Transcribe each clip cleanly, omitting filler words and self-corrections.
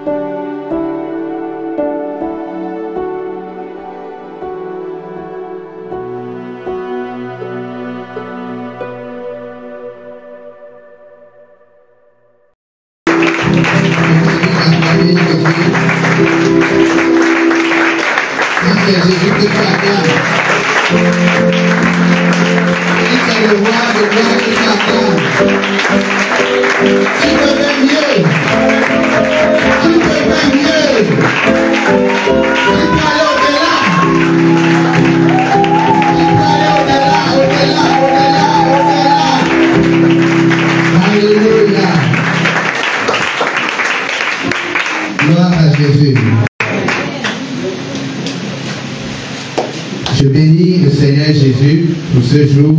Je bénis le Seigneur Jésus pour ce jour,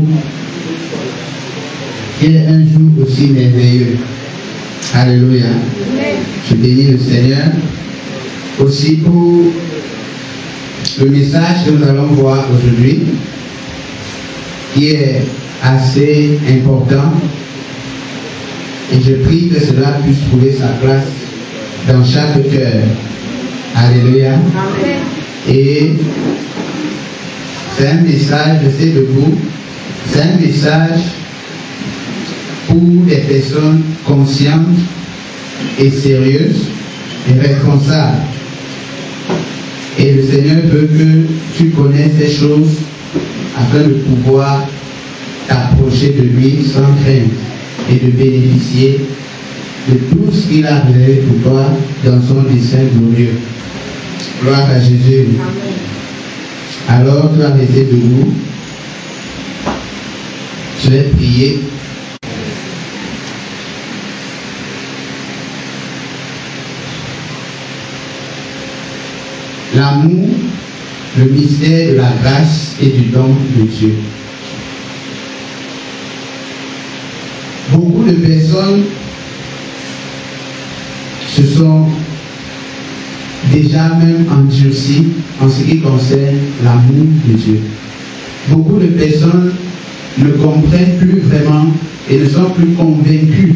qui est un jour aussi merveilleux. Alléluia. Je bénis le Seigneur aussi pour le message que nous allons voir aujourd'hui, qui est assez important. Et je prie que cela puisse trouver sa place dans chaque cœur. Alléluia. Et c'est un message, restez debout, c'est un message pour des personnes conscientes et sérieuses et responsables. Et le Seigneur veut que tu connaisses ces choses afin de pouvoir t'approcher de lui sans crainte et de bénéficier de tout ce qu'il a réservé pour toi dans son dessein glorieux. Gloire à Jésus. Amen. Alors, tu vas rester debout. Je vais prier. L'amour, le mystère de la grâce et du don de Dieu. Beaucoup de personnes se sont déjà même endurcies en ce qui concerne l'amour de Dieu. Beaucoup de personnes ne comprennent plus vraiment et ne sont plus convaincus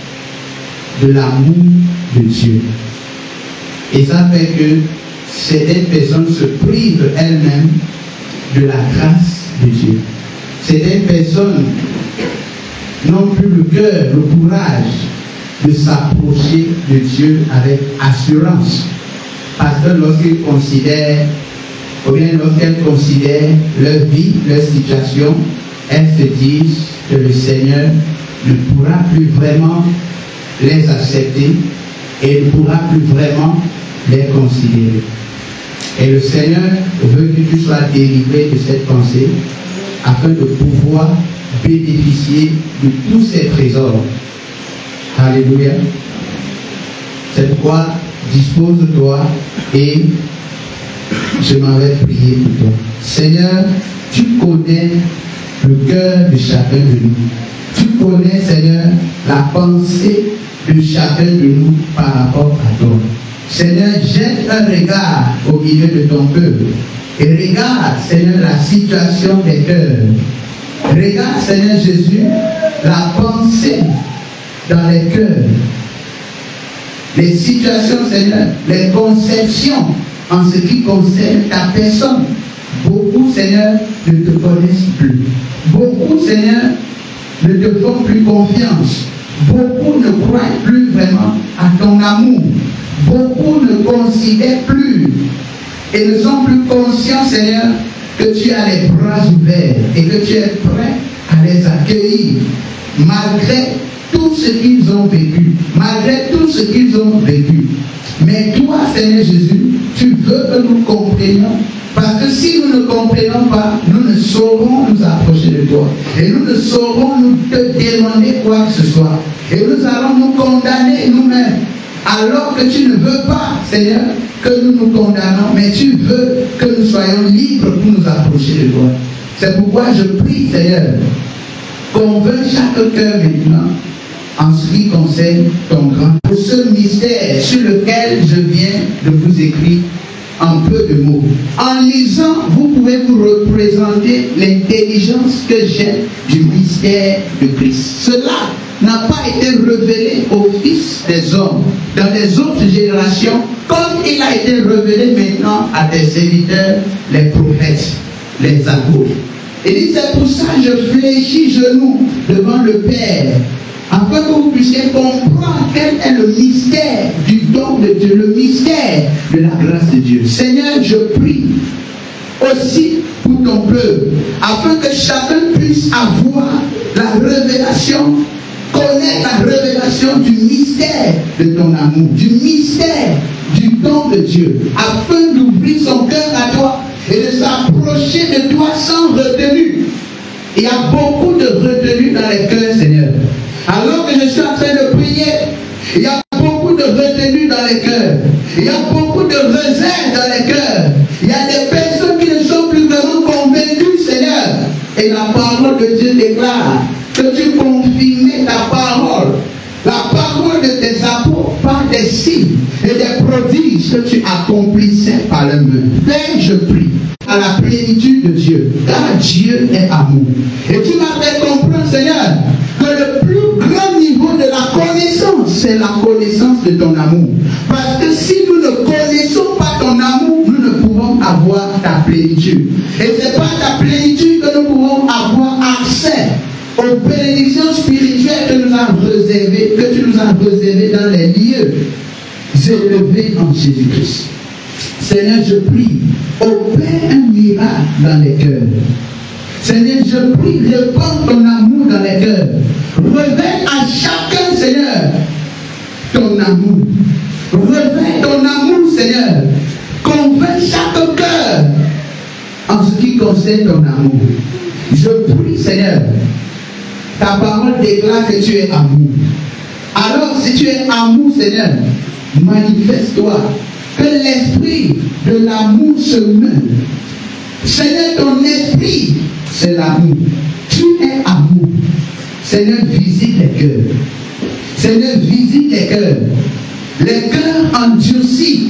de l'amour de Dieu. Et ça fait que certaines personnes se privent elles-mêmes de la grâce de Dieu. Certaines personnes n'ont plus le cœur, le courage de s'approcher de Dieu avec assurance. Parce que lorsqu'ils considèrent, ou bien lorsqu'elles considèrent leur vie, leur situation, elles se disent que le Seigneur ne pourra plus vraiment les accepter et ne pourra plus vraiment les considérer. Et le Seigneur veut que tu sois délivré de cette pensée afin de pouvoir bénéficier de tous ces trésors. Alléluia. C'est pourquoi dispose-toi et je m'en vais prier pour toi. Seigneur, tu connais le cœur de chacun de nous. Tu connais, Seigneur, la pensée de chacun de nous par rapport à toi. Seigneur, jette un regard au milieu de ton peuple et regarde, Seigneur, la situation des cœurs. Regarde, Seigneur Jésus, la pensée dans les cœurs. Les situations, Seigneur, les conceptions en ce qui concerne ta personne. Beaucoup, Seigneur, ne te connaissent plus. Beaucoup, Seigneur, ne te font plus confiance. Beaucoup ne croient plus vraiment à ton amour. Beaucoup ne considèrent plus et ne sont plus conscients, Seigneur, que tu as les bras ouverts et que tu es prêt à les accueillir malgré tout ce qu'ils ont vécu, malgré tout ce qu'ils ont vécu. Mais toi, Seigneur Jésus, tu veux que nous comprenions, parce que si nous ne comprenons pas, nous ne saurons nous approcher de toi. Et nous ne saurons nous te demander quoi que ce soit. Et nous allons nous condamner nous-mêmes. Alors que tu ne veux pas, Seigneur, que nous nous condamnons, mais tu veux que nous soyons libres pour nous approcher de toi. C'est pourquoi je prie, Seigneur, convainc chaque cœur maintenant en ce qui concerne ton grand. Pour ce mystère sur lequel je viens de vous écrire en peu de mots. En lisant, vous pouvez vous représenter l'intelligence que j'ai du mystère de Christ. Cela n'a pas été révélé aux fils des hommes dans les autres générations, comme il a été révélé maintenant à tes serviteurs, les prophètes, les apôtres. Il dit, c'est pour ça que je fléchis genoux devant le Père, afin que vous puissiez comprendre quel est le mystère du don de Dieu, le mystère de la grâce de Dieu. Seigneur, je prie aussi pour ton peuple, afin que chacun puisse avoir la révélation, connaître la révélation du mystère de ton amour, du mystère du don de Dieu, afin d'ouvrir son cœur à toi et de s'approcher de toi sans retenue. Il y a beaucoup de retenue dans les cœurs, Seigneur. Alors que je suis en train de prier, il y a beaucoup de retenue dans les cœurs. Il y a beaucoup de réserve dans les cœurs. Il y a des personnes qui ne sont plus vraiment convaincues, Seigneur. Et la parole de Dieu déclare que tu confirmais ta parole. La parole de tes apôtres par des signes et des prodiges que tu accomplissais par les mains. Père, je prie à la plénitude de Dieu, car Dieu est amour. Et tu m'as fait comprendre, Seigneur, que le plus grand niveau de la connaissance, c'est la connaissance de ton amour. Parce que si nous ne connaissons pas ton amour, nous ne pouvons avoir ta plénitude. Et ce n'est pas ta plénitude que nous pouvons avoir accès aux bénédictions spirituelles que tu nous as réservées dans les lieux élevés en Jésus-Christ. Seigneur, je prie, opère un miracle dans les cœurs. Seigneur, je prie, répands ton amour dans les cœurs. Révèle à chacun, Seigneur, ton amour. Révèle ton amour, Seigneur. Convainc chaque cœur en ce qui concerne ton amour. Je prie, Seigneur, ta parole déclare que tu es amour. Alors, si tu es amour, Seigneur, manifeste-toi. Que l'esprit de l'amour se meut. Seigneur, ton esprit, c'est l'amour. Tu es amour. Seigneur, visite les cœurs. Seigneur, visite les cœurs. Les cœurs endurcis.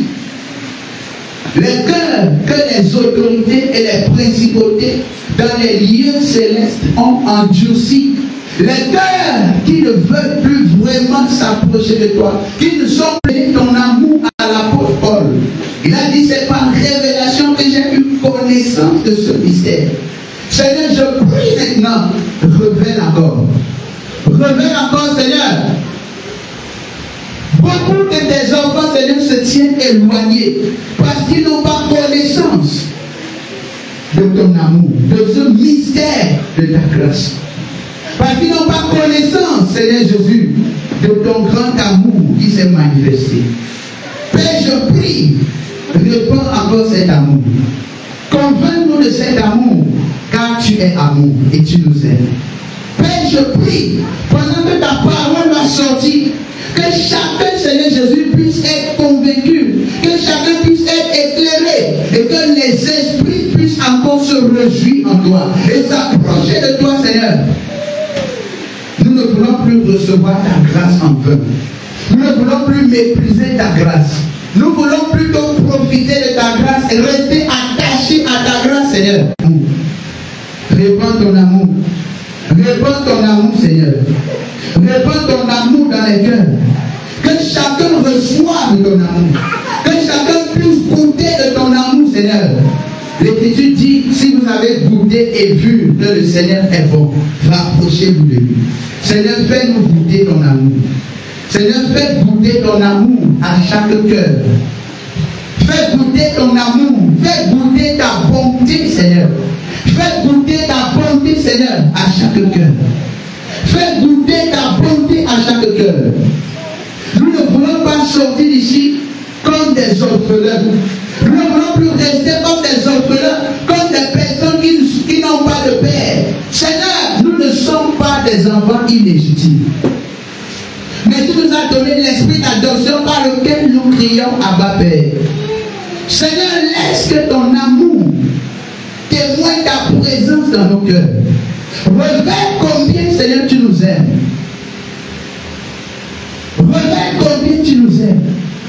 Les cœurs que les autorités et les principautés dans les lieux célestes ont endurcis. Les cœurs qui ne veulent plus vraiment s'approcher de toi, qui ne sont plus ton amour à l'apôtre Paul. Il a dit, c'est par révélation que j'ai eu connaissance de ce mystère. Seigneur, je prie maintenant, révèle encore. Révèle encore, Seigneur. Beaucoup de tes enfants, Seigneur, se tiennent éloignés parce qu'ils n'ont pas connaissance de ton amour, de ce mystère de ta grâce. Parce qu'ils n'ont pas connaissance, Seigneur Jésus, de ton grand amour qui s'est manifesté. Père, je prie, réponds encore cet amour. Convainc-nous de cet amour, car tu es amour et tu nous aimes. Père, je prie, pendant que ta parole va sortir, que chacun, Seigneur Jésus, puisse être convaincu, que chacun puisse être éclairé, et que les esprits puissent encore se réjouir en toi, et s'approcher de toi, Seigneur. Nous ne voulons plus recevoir ta grâce en vain. Nous ne voulons plus mépriser ta grâce. Nous voulons plutôt profiter de ta grâce et rester attachés à ta grâce, Seigneur. Répands ton amour. Répands ton amour, Seigneur. Répands ton amour dans les cœurs. Que chacun reçoive ton amour. Que chacun puisse goûter de ton amour, Seigneur. L'Écriture dit, si vous avez goûté et vu que le Seigneur est bon, rapprochez-vous de lui. Seigneur, fais-nous goûter ton amour. Seigneur, fais goûter ton amour à chaque cœur. Fais goûter ton amour. Fais goûter ta bonté, Seigneur. Fais goûter ta bonté, Seigneur, à chaque cœur. Fais goûter ta bonté à chaque cœur. Nous ne voulons pas sortir d'ici comme des orphelins. Nous ne voulons plus rester comme des orphelins, comme des personnes qui n'ont pas de père. Seigneur, nous ne sommes pas des enfants illégitimes. Mais tu nous as donné l'esprit d'adoption par lequel nous crions Abba Père. Seigneur, laisse que ton amour témoigne ta présence dans nos cœurs. Révèle combien, Seigneur, tu nous aimes. Révèle combien tu nous aimes.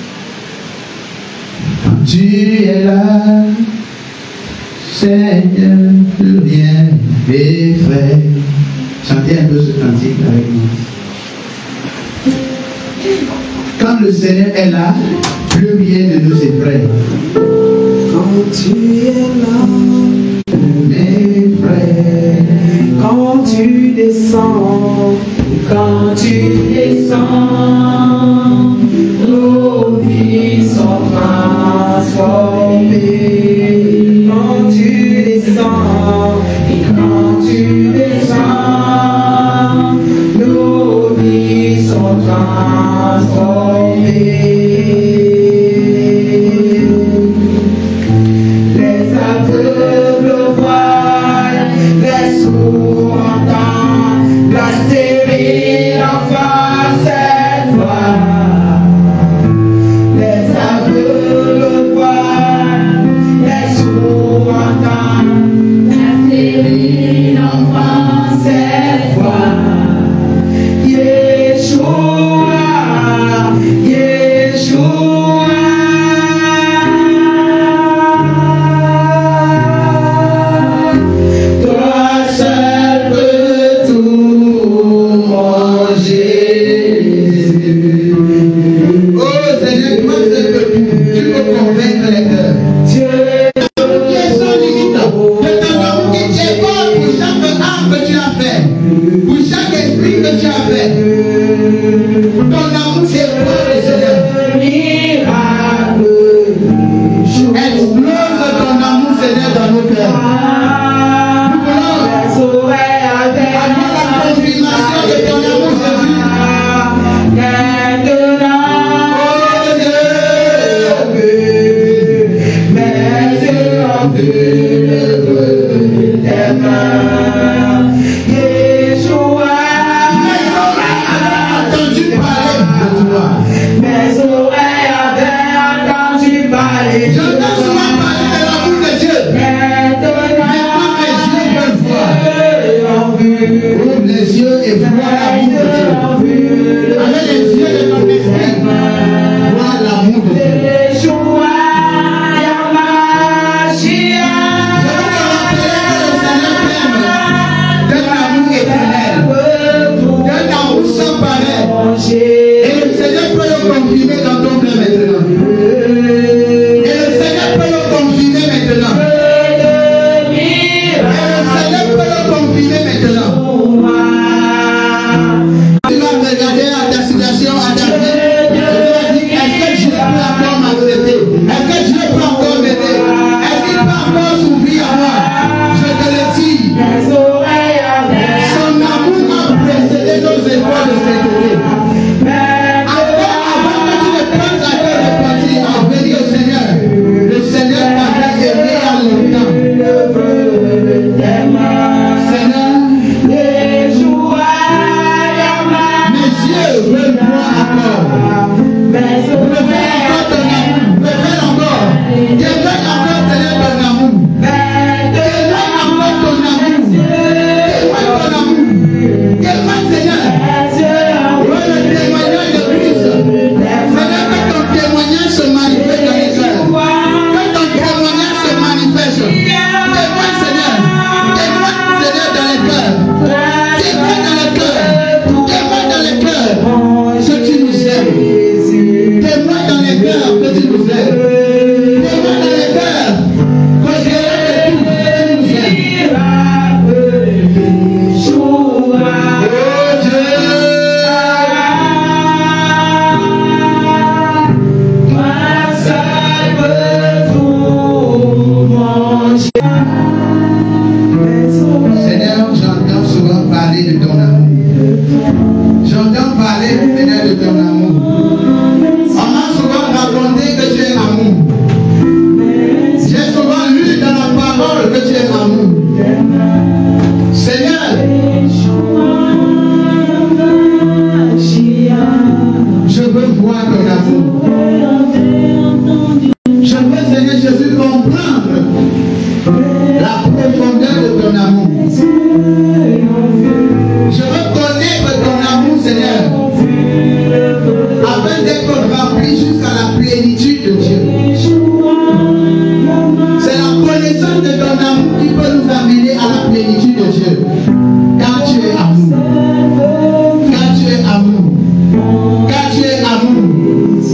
Quand tu es là, Seigneur, plus rien n'effraie. Chantez un peu ce cantique avec moi. le Seigneur est là, plus rien ne nous effraie. Quand tu es là, Mes frères, quand tu descends, nos vies sont transformées. Quand tu descends, nos vies sont transformées. Les aveugles voient, les sourds entendent, la stérile enfant cette voix. Les aveugles voient, les sourds entendent, la stérile enfant cette voix. Yeshua, Yeshua. Toi seul peux tout manger. oh Seigneur, toi seul peux tout. Tu peux convaincre les cœurs. Dieu Qui est sans limite. De ton amour qui est bon pour chaque âme que tu as fait. Pour chaque esprit que tu as fait. Ton amour c'est bon, Seigneur. miracle. Explose ton amour, Seigneur, dans nos cœurs. Nous voulons Les oreilles avoir la confirmation de ton amour, Jésus. Entendu parler de toi. Mes oreilles avaient entendu parler de J'entends souvent parler de l'amour de Dieu. Maintenant, mes yeux peuvent voir. ont vu. Ouvre les yeux et vois l'amour de Dieu. Avec les yeux de ton esprit, vois l'amour de Dieu. Yeshua, Yamashiach. Je veux te rappeler que le Seigneur t'aime d'un amour éternel, d'un amour sans pareil. Et le Seigneur peut le confirmer dans ton cœur maintenant. Et le Seigneur peut le confirmer maintenant. Et le Seigneur peut le confirmer maintenant. Tu vas regarder à ta situation, à ta vie. Et tu vas dire, est-ce que Dieu peut encore m'accepter? Est-ce que Dieu peut encore m'aider? Est-ce qu'il peut encore s'ouvrir à moi? Je te le dis. Son amour a précédé nos efforts de sainteté. Avant que tu ne penses à te repentir, à venir au Seigneur, le Seigneur t'avait aimé à longtemps. Seigneur, mes yeux veulent voir encore. Révèle encore ton amour. Révèle encore. Révèle encore, Seigneur, ton amour. Révèle encore ton amour. Témoigne ton amour. Témoigne, Seigneur. Ouais, le témoignage de Christ. Seigneur, que ton témoignage se manifeste dans les cœurs. Que ton témoignage se manifeste. Témoigne, Seigneur. Témoigne, Seigneur, dans les cœurs. Témoigne dans les cœurs. Témoigne dans les cœurs que tu nous aimes. Témoigne dans les cœurs que tu nous aimes. Témoigne dans les cœurs que tu nous aimes. Oh Dieu. Seigneur, j'entends souvent parler de ton amour. J'entends parler, Seigneur, de ton amour. On m'a souvent raconté que tu es amour. J'ai souvent lu dans la parole que tu es amour. Seigneur, je veux voir ton amour. Je veux, Seigneur Jésus, comprendre la profondeur de ton amour. Je veux connaître ton amour, Seigneur, afin d'être rempli jusqu'à la plénitude de Dieu. C'est la connaissance de ton amour qui peut nous amener à la plénitude de Dieu. Car tu es amour. Car tu es amour. Car tu es amour.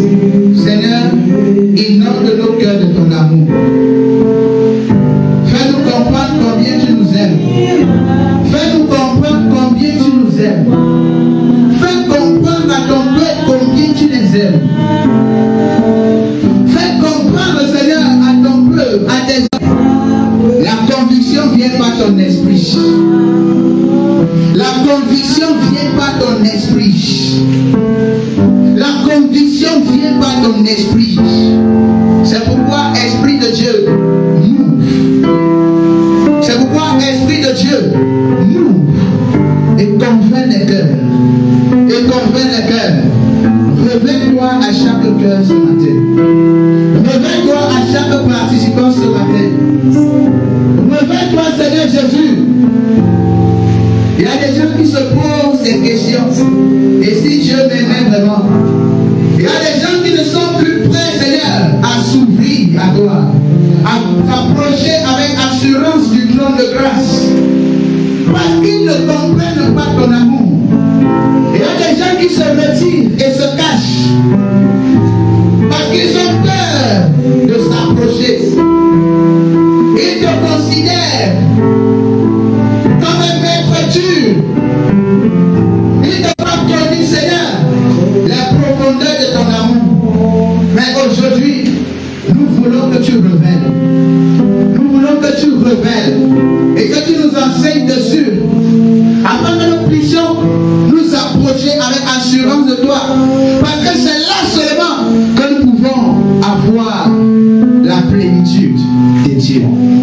ton esprit. C'est pourquoi Esprit de Dieu move. C'est pourquoi Esprit de Dieu move et convainc les cœurs. Et convainc les cœurs. Réveille-toi à chaque cœur ce matin. Réveille-toi à chaque participant ce matin. Réveille-toi, Seigneur Jésus. Il y a des gens qui se posent des questions. Et si Dieu m'aimait vraiment? Il y a des gens qui ne sont plus prêts, Seigneur, à s'ouvrir à toi, à s'approcher avec assurance du trône de grâce. Parce qu'ils ne comprennent pas ton amour. Il y a des gens qui se retirent et se cachent. Parce qu'ils ont peur de s'approcher. Ils te considèrent comme un maître dur. Ils ne t'ont pas connu, Seigneur, la profondeur de ton amour. Mais aujourd'hui, nous voulons que tu révèles. Nous voulons que tu révèles et que tu nous enseignes dessus, afin que nous puissions nous approcher avec assurance de toi. Parce que c'est là seulement que nous pouvons avoir la plénitude de Dieu.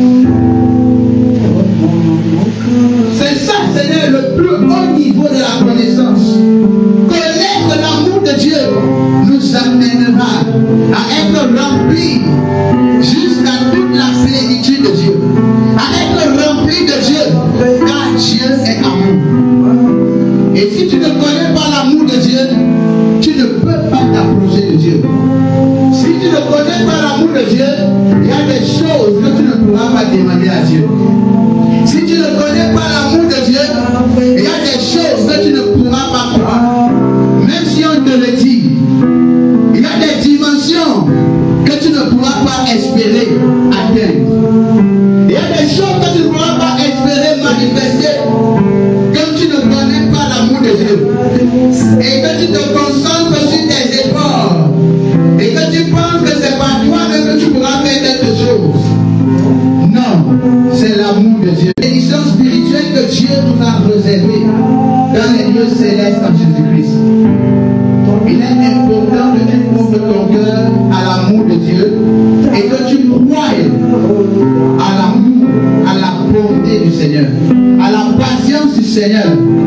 C'est ça, Seigneur, le plus haut niveau de la connaissance. Connaître l'amour de Dieu nous amènera à être remplis jusqu'à toute la plénitude de Dieu. À être remplis de Dieu, car Dieu est amour. Et si tu ne connais pas l'amour de Dieu, tu ne peux pas t'approcher de Dieu. Si tu ne connais pas l'amour de Dieu, il y a des choses que tu ne pourras pas demander à Dieu. Si tu ne connais pas l'amour de Dieu, il y a des choses que tu ne pourras pas croire. Même si on te le dit, il y a des dimensions que tu ne pourras pas espérer atteindre. Il y a des choses que tu ne pourras pas espérer manifester quand tu ne connais pas l'amour de Dieu. Et que tu te concentres sur tes efforts. Et que tu penses que c'est par toi-même que tu pourras faire quelque chose. Non, c'est l'amour de Dieu. L'édition spirituelle que Dieu nous a réservée dans les lieux célestes en Jésus-Christ. Il est important que tu ouvres ton cœur à l'amour de Dieu et que tu croies à l'amour, à la bonté du Seigneur, à la patience du Seigneur.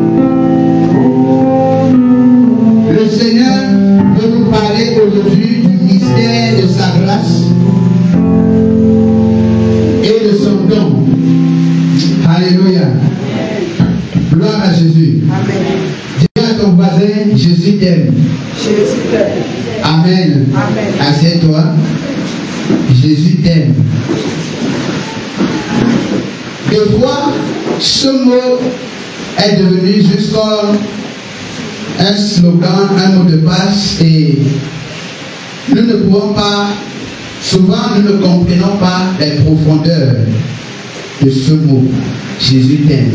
Le Seigneur veut nous parler aujourd'hui du mystère de sa grâce et de son don. Alléluia. Gloire à Jésus. Amen. Dis à ton voisin, Jésus t'aime. Jésus t'aime. Amen. Amen. Assieds-toi. Jésus t'aime. Des fois, ce mot est devenu juste comme un slogan, un mot de passe, et nous ne pouvons pas, souvent nous ne comprenons pas les profondeurs de ce mot. Jésus t'aime.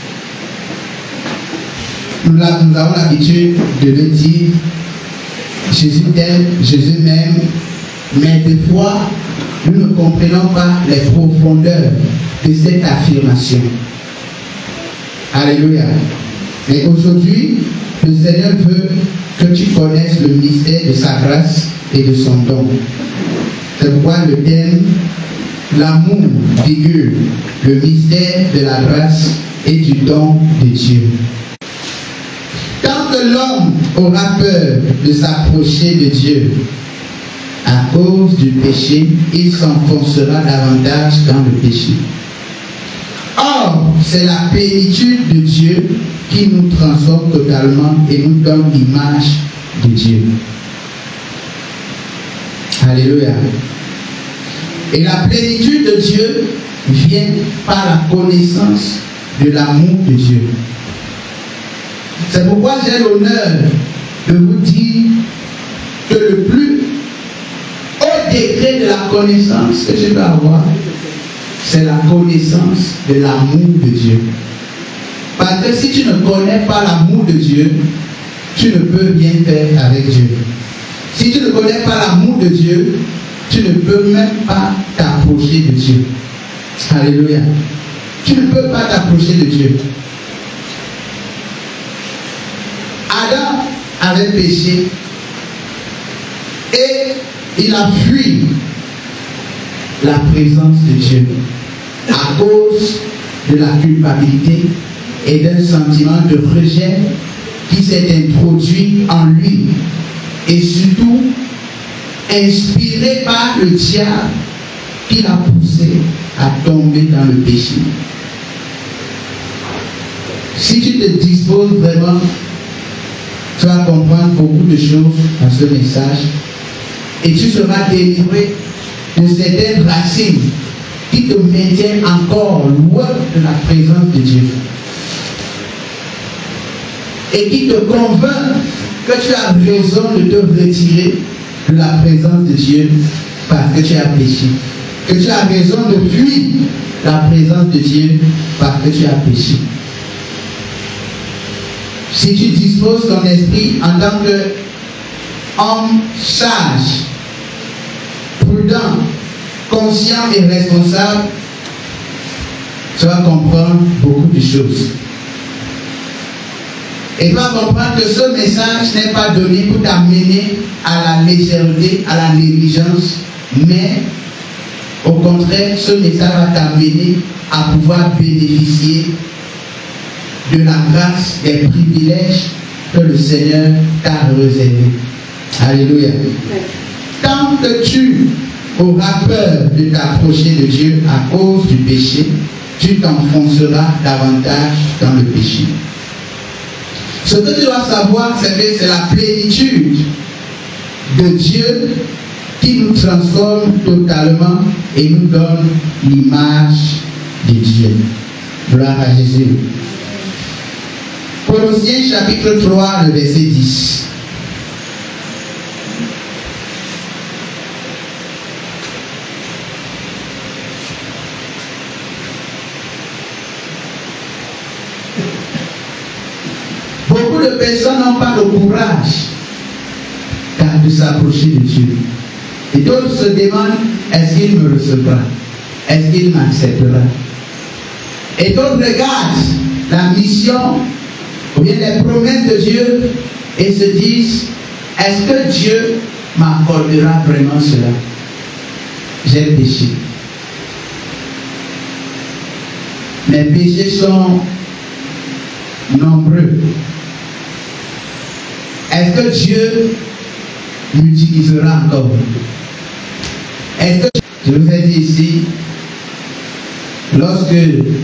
Nous avons l'habitude de le dire, Jésus t'aime, Jésus m'aime, mais des fois, nous ne comprenons pas les profondeurs de cette affirmation. Alléluia. Mais aujourd'hui, le Seigneur veut que tu connaisses le mystère de sa grâce et de son don. C'est pourquoi le thème, l'amour figure le mystère de la grâce et du don de Dieu. Tant que l'homme aura peur de s'approcher de Dieu à cause du péché, il s'enfoncera davantage dans le péché. Or, c'est la plénitude de Dieu qui nous transforme totalement et nous donne l'image de Dieu. Alléluia. Et la plénitude de Dieu vient par la connaissance de l'amour de Dieu. C'est pourquoi j'ai l'honneur de vous dire que le plus haut degré de la connaissance que je peux avoir, c'est la connaissance de l'amour de Dieu. Parce que si tu ne connais pas l'amour de Dieu, tu ne peux rien faire avec Dieu. Si tu ne connais pas l'amour de Dieu, tu ne peux même pas t'approcher de Dieu. Alléluia. Tu ne peux pas t'approcher de Dieu. Adam avait péché Et il a fui la présence de Dieu à cause de la culpabilité et d'un sentiment de rejet qui s'est introduit en lui, et surtout inspiré par le diable qui l'a poussé à tomber dans le péché. Si tu te disposes vraiment, tu vas comprendre beaucoup de choses dans ce message et tu seras délivré de certaines racines qui te maintiennent encore loin de la présence de Dieu et qui te convainc que tu as raison de te retirer de la présence de Dieu parce que tu as péché, que tu as raison de fuir la présence de Dieu parce que tu as péché. Si tu disposes ton esprit en tant qu'homme sage, prudent, conscient et responsable, tu vas comprendre beaucoup de choses. Et tu vas comprendre que ce message n'est pas donné pour t'amener à la légèreté, à la négligence, mais au contraire, ce message va t'amener à pouvoir bénéficier de la grâce, des privilèges que le Seigneur t'a réservé. Alléluia. Tant que tu auras peur de t'approcher de Dieu à cause du péché, tu t'enfonceras davantage dans le péché. Ce que tu dois savoir, c'est que c'est la plénitude de Dieu qui nous transforme totalement et nous donne l'image de Dieu. Gloire à Jésus. Colossiens chapitre 3, le verset 10. Beaucoup de personnes n'ont pas le courage de s'approcher de Dieu. Et d'autres se demandent, est-ce qu'il me recevra? Est-ce qu'il m'acceptera? Et d'autres regardent la mission ou bien les promesses de Dieu et se disent, est-ce que Dieu m'accordera vraiment cela? J'ai péché. Mes péchés sont nombreux. Est-ce que Dieu m'utilisera encore? Est-ce que, je vous ai dit ici, lorsque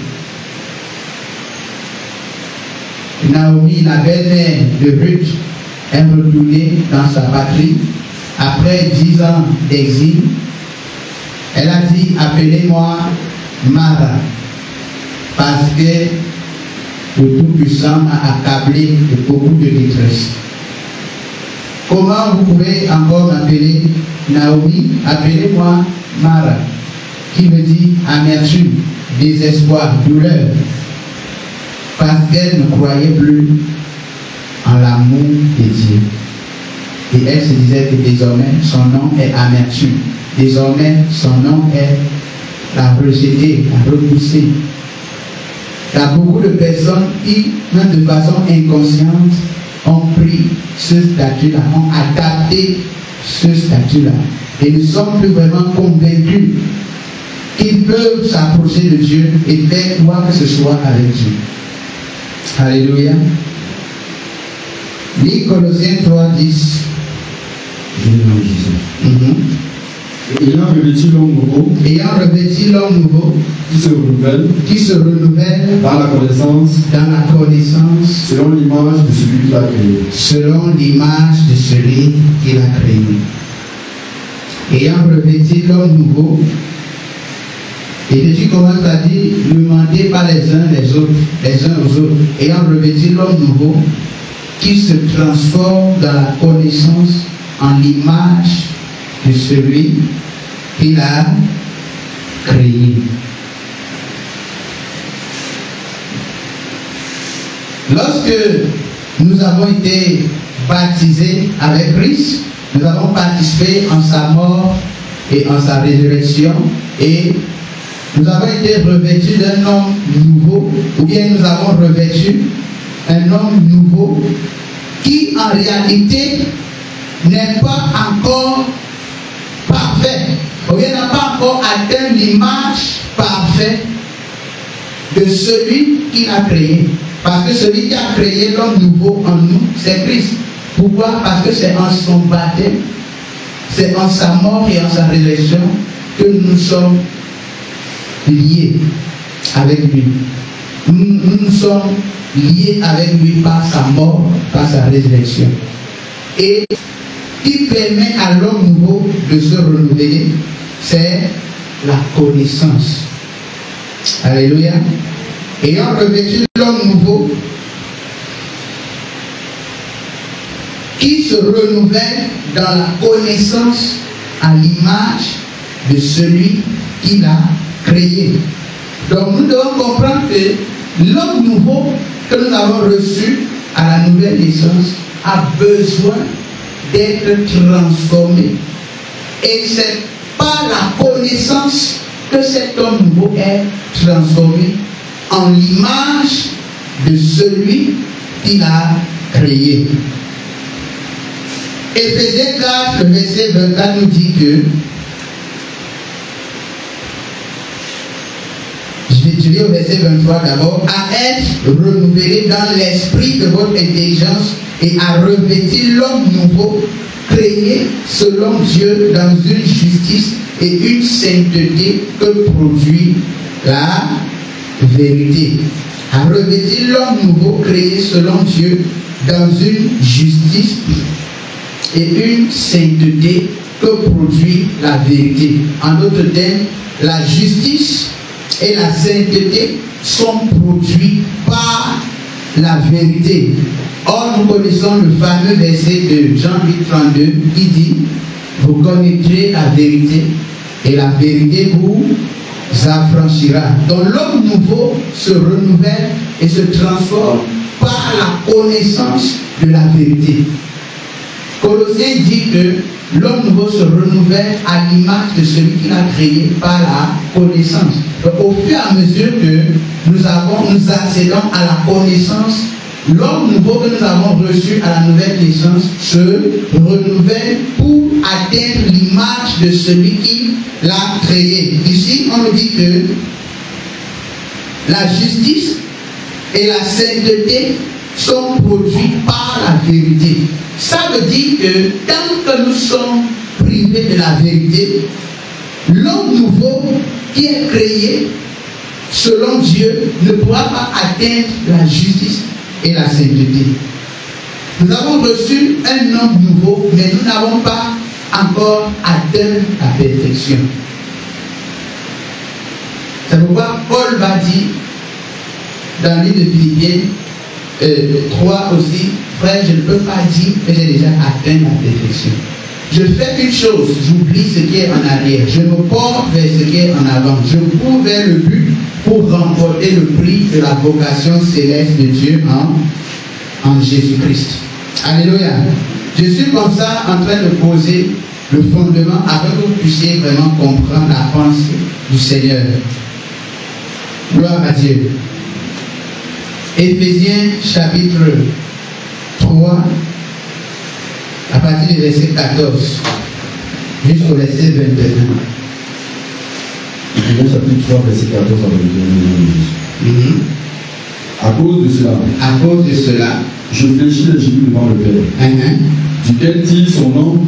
Naomi, la belle-mère de Ruth, est retournée dans sa patrie, après 10 ans d'exil, elle a dit, appelez-moi Mara, parce que le Tout-Puissant m'a accablé de beaucoup de détresse. Comment vous pouvez encore m'appeler Naomi? Appelez-moi Mara, qui veut dire amertume, désespoir, douleur, parce qu'elle ne croyait plus en l'amour de Dieu. Et elle se disait que désormais son nom est amertume. Désormais son nom est la rejetée, la repoussée. Il y a beaucoup de personnes qui, même de façon inconsciente, ont pris ce statut-là, ont adapté ce statut-là. Et ne sont plus vraiment convaincus qu'ils peuvent s'approcher de Dieu et faire quoi que ce soit avec Dieu. Alléluia. Lis Colossiens 3, 10. Ayant revêtu l'homme nouveau, qui se renouvelle dans la connaissance, selon l'image de celui qui l'a créé. Selon l'image de celui qui l'a créé. Ayant revêtu l'homme nouveau, et Jésus commence à dire, ne mentez pas les uns aux autres, ayant revêtu l'homme nouveau, qui se transforme dans la connaissance en l'image de celui qui l'a créé. Lorsque nous avons été baptisés avec Christ, nous avons participé en sa mort et en sa résurrection, et nous avons été revêtus d'un homme nouveau, ou bien nous avons revêtu un homme nouveau qui en réalité n'est pas encore atteindre l'image parfaite de celui qui l'a créé. Parce que celui qui a créé l'homme nouveau en nous, c'est Christ. Pourquoi? Parce que c'est en son baptême, c'est en sa mort et en sa résurrection que nous sommes liés avec lui. Nous sommes liés avec lui par sa mort, par sa résurrection. Et qui permet à l'homme nouveau de se renouveler, c'est la connaissance. Alléluia. Ayant revêtu l'homme nouveau qui se renouvelle dans la connaissance à l'image de celui qui l'a créé. Donc nous devons comprendre que l'homme nouveau que nous avons reçu à la nouvelle naissance a besoin d'être transformé. Et c'est par la connaissance que cet homme nouveau est transformé en l'image de celui qui l'a créé. Éphésiens 4, le verset 24 nous dit que, je lis au verset 23 d'abord, à être renouvelé dans l'esprit de votre intelligence et à revêtir l'homme nouveau, créé selon Dieu dans une justice et une sainteté que produit la vérité. À revêtir l'homme nouveau, créé selon Dieu dans une justice et une sainteté que produit la vérité. En d'autres termes, la justice et la sainteté sont produits par la vérité. Or, nous connaissons le fameux verset de Jean 8,32 qui dit: vous connaîtrez la vérité et la vérité vous affranchira. Donc l'homme nouveau se renouvelle et se transforme par la connaissance de la vérité. Colossiens dit que l'homme nouveau se renouvelle à l'image de celui qui l'a créé par la connaissance. Donc, au fur et à mesure que nous accédons à la connaissance, l'homme nouveau que nous avons reçu à la nouvelle naissance se renouvelle pour atteindre l'image de celui qui l'a créé. Ici, on nous dit que la justice et la sainteté sont produits par la vérité. Ça veut dire que tant que nous sommes privés de la vérité, l'homme nouveau qui est créé selon Dieu ne pourra pas atteindre la justice et la sainteté. Nous avons reçu un homme nouveau, mais nous n'avons pas encore atteint la perfection. C'est pourquoi Paul va dire dans le livre de Philippiens 3 aussi: frère, je ne peux pas dire que j'ai déjà atteint la perfection. Je fais une chose, j'oublie ce qui est en arrière, je me porte vers ce qui est en avant, je cours vers le but pour remporter le prix de la vocation céleste de Dieu en Jésus-Christ. Alléluia. Je suis comme ça en train de poser le fondement afin que vous puissiez vraiment comprendre la pensée du Seigneur. Gloire à Dieu. Éphésiens chapitre 3, à partir du verset 14 jusqu'au verset 21. Éphésiens chapitre 3, verset 14 à 21. À cause de cela, je fléchis les genoux devant le Père, duquel tire son nom,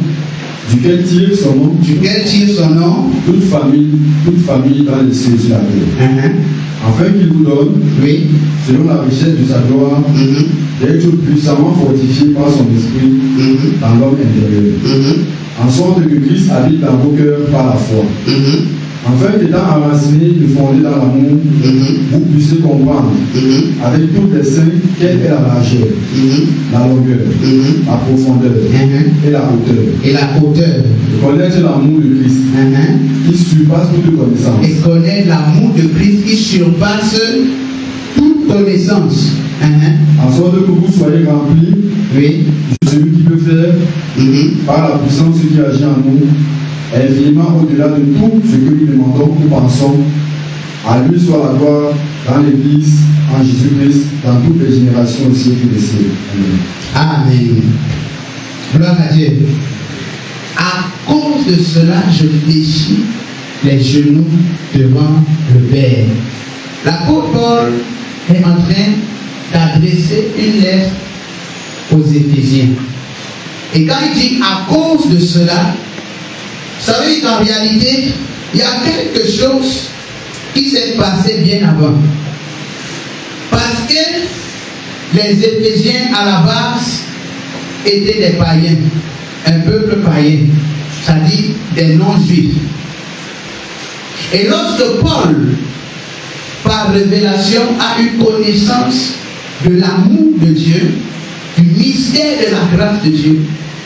toute famille dans les cieux et sur la terre, afin qu'il vous donne, selon la richesse de sa gloire, d'être puissamment fortifié par son esprit dans l'homme intérieur, en sorte que Christ habite dans vos cœurs par la foi, afin qu'étant enraciné et fondé dans l'amour, vous puissiez comprendre avec tous les saints quelle est la largeur, la longueur, la profondeur et la hauteur. Et connaître l'amour de Christ qui surpasse toute connaissance. Et connaître l'amour de Christ qui surpasse toute connaissance. En sorte que vous soyez remplis de celui qui peut faire par la puissance qui agit en nous infiniment au-delà de tout ce que nous demandons ou pensons. À lui soit la gloire dans l'Église, en Jésus-Christ, dans toutes les générations au siècle des siècles. Amen. Amen. Gloire à Dieu. À cause de cela, je fléchis les genoux devant le Père. L'apôtre Paul est en train d'adresser une lettre aux Éphésiens. Et quand il dit à cause de cela, ça veut dire qu'en réalité, il y a quelque chose qui s'est passé bien avant. Parce que les Éphésiens à la base étaient des païens, un peuple païen, c'est-à-dire des non-juifs. Et lorsque Paul, par révélation, a eu connaissance de l'amour de Dieu, du mystère de la grâce de Dieu,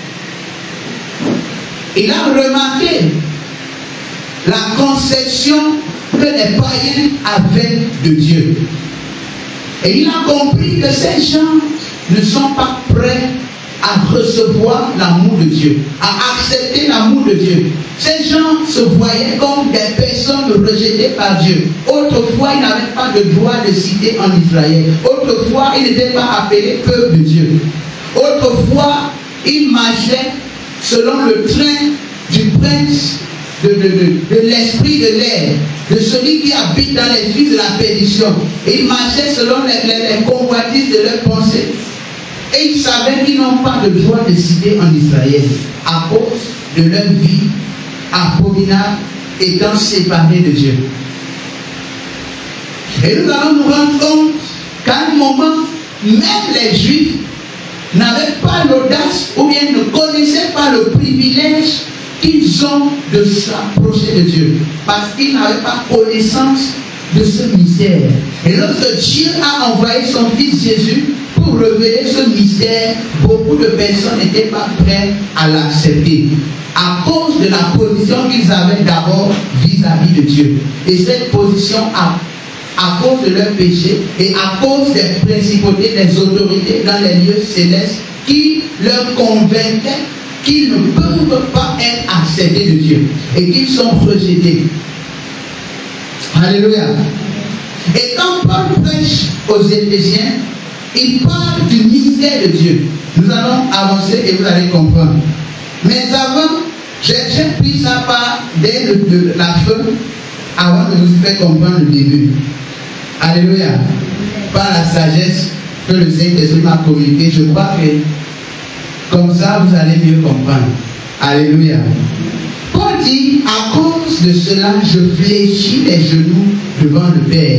il a remarqué la conception que les païens avaient de Dieu. Et il a compris que ces gens ne sont pas prêts à recevoir l'amour de Dieu, à accepter l'amour de Dieu. Ces gens se voyaient comme des personnes rejetées par Dieu. Autrefois, ils n'avaient pas de droit de cité en Israël. Autrefois, ils n'étaient pas appelés peuple de Dieu. Autrefois, ils marchaient selon le train du prince de l'esprit de l'air, de celui qui habite dans les fils de la perdition. Et ils marchaient selon les convoitises de leurs pensées. Et ils savaient qu'ils n'ont pas de droit de cité en Israël à cause de leur vie abominable étant séparés de Dieu. Et nous allons nous rendre compte qu'à un moment, même les Juifs n'avaient pas l'audace ou bien ne connaissaient pas le privilège qu'ils ont de s'approcher de Dieu. Parce qu'ils n'avaient pas connaissance de ce mystère. Et lorsque Dieu a envoyé son fils Jésus pour révéler ce mystère, beaucoup de personnes n'étaient pas prêtes à l'accepter à cause de la position qu'ils avaient d'abord vis-à-vis de Dieu. Et cette position à cause de leur péché et à cause des principautés, des autorités dans les lieux célestes qui leur convainquaient qu'ils ne peuvent pas être acceptés de Dieu et qu'ils sont rejetés. Alléluia. Et quand Paul prêche aux Éphésiens, il parle du mystère de Dieu. Nous allons avancer et vous allez comprendre. Mais avant, j'ai pris ça dès la fin, avant de vous faire comprendre le début. Alléluia. Par la sagesse que le Saint-Esprit m'a communiquée, je crois que comme ça, vous allez mieux comprendre. Alléluia. Paul dit, à cause de cela, je fléchis les genoux devant le Père.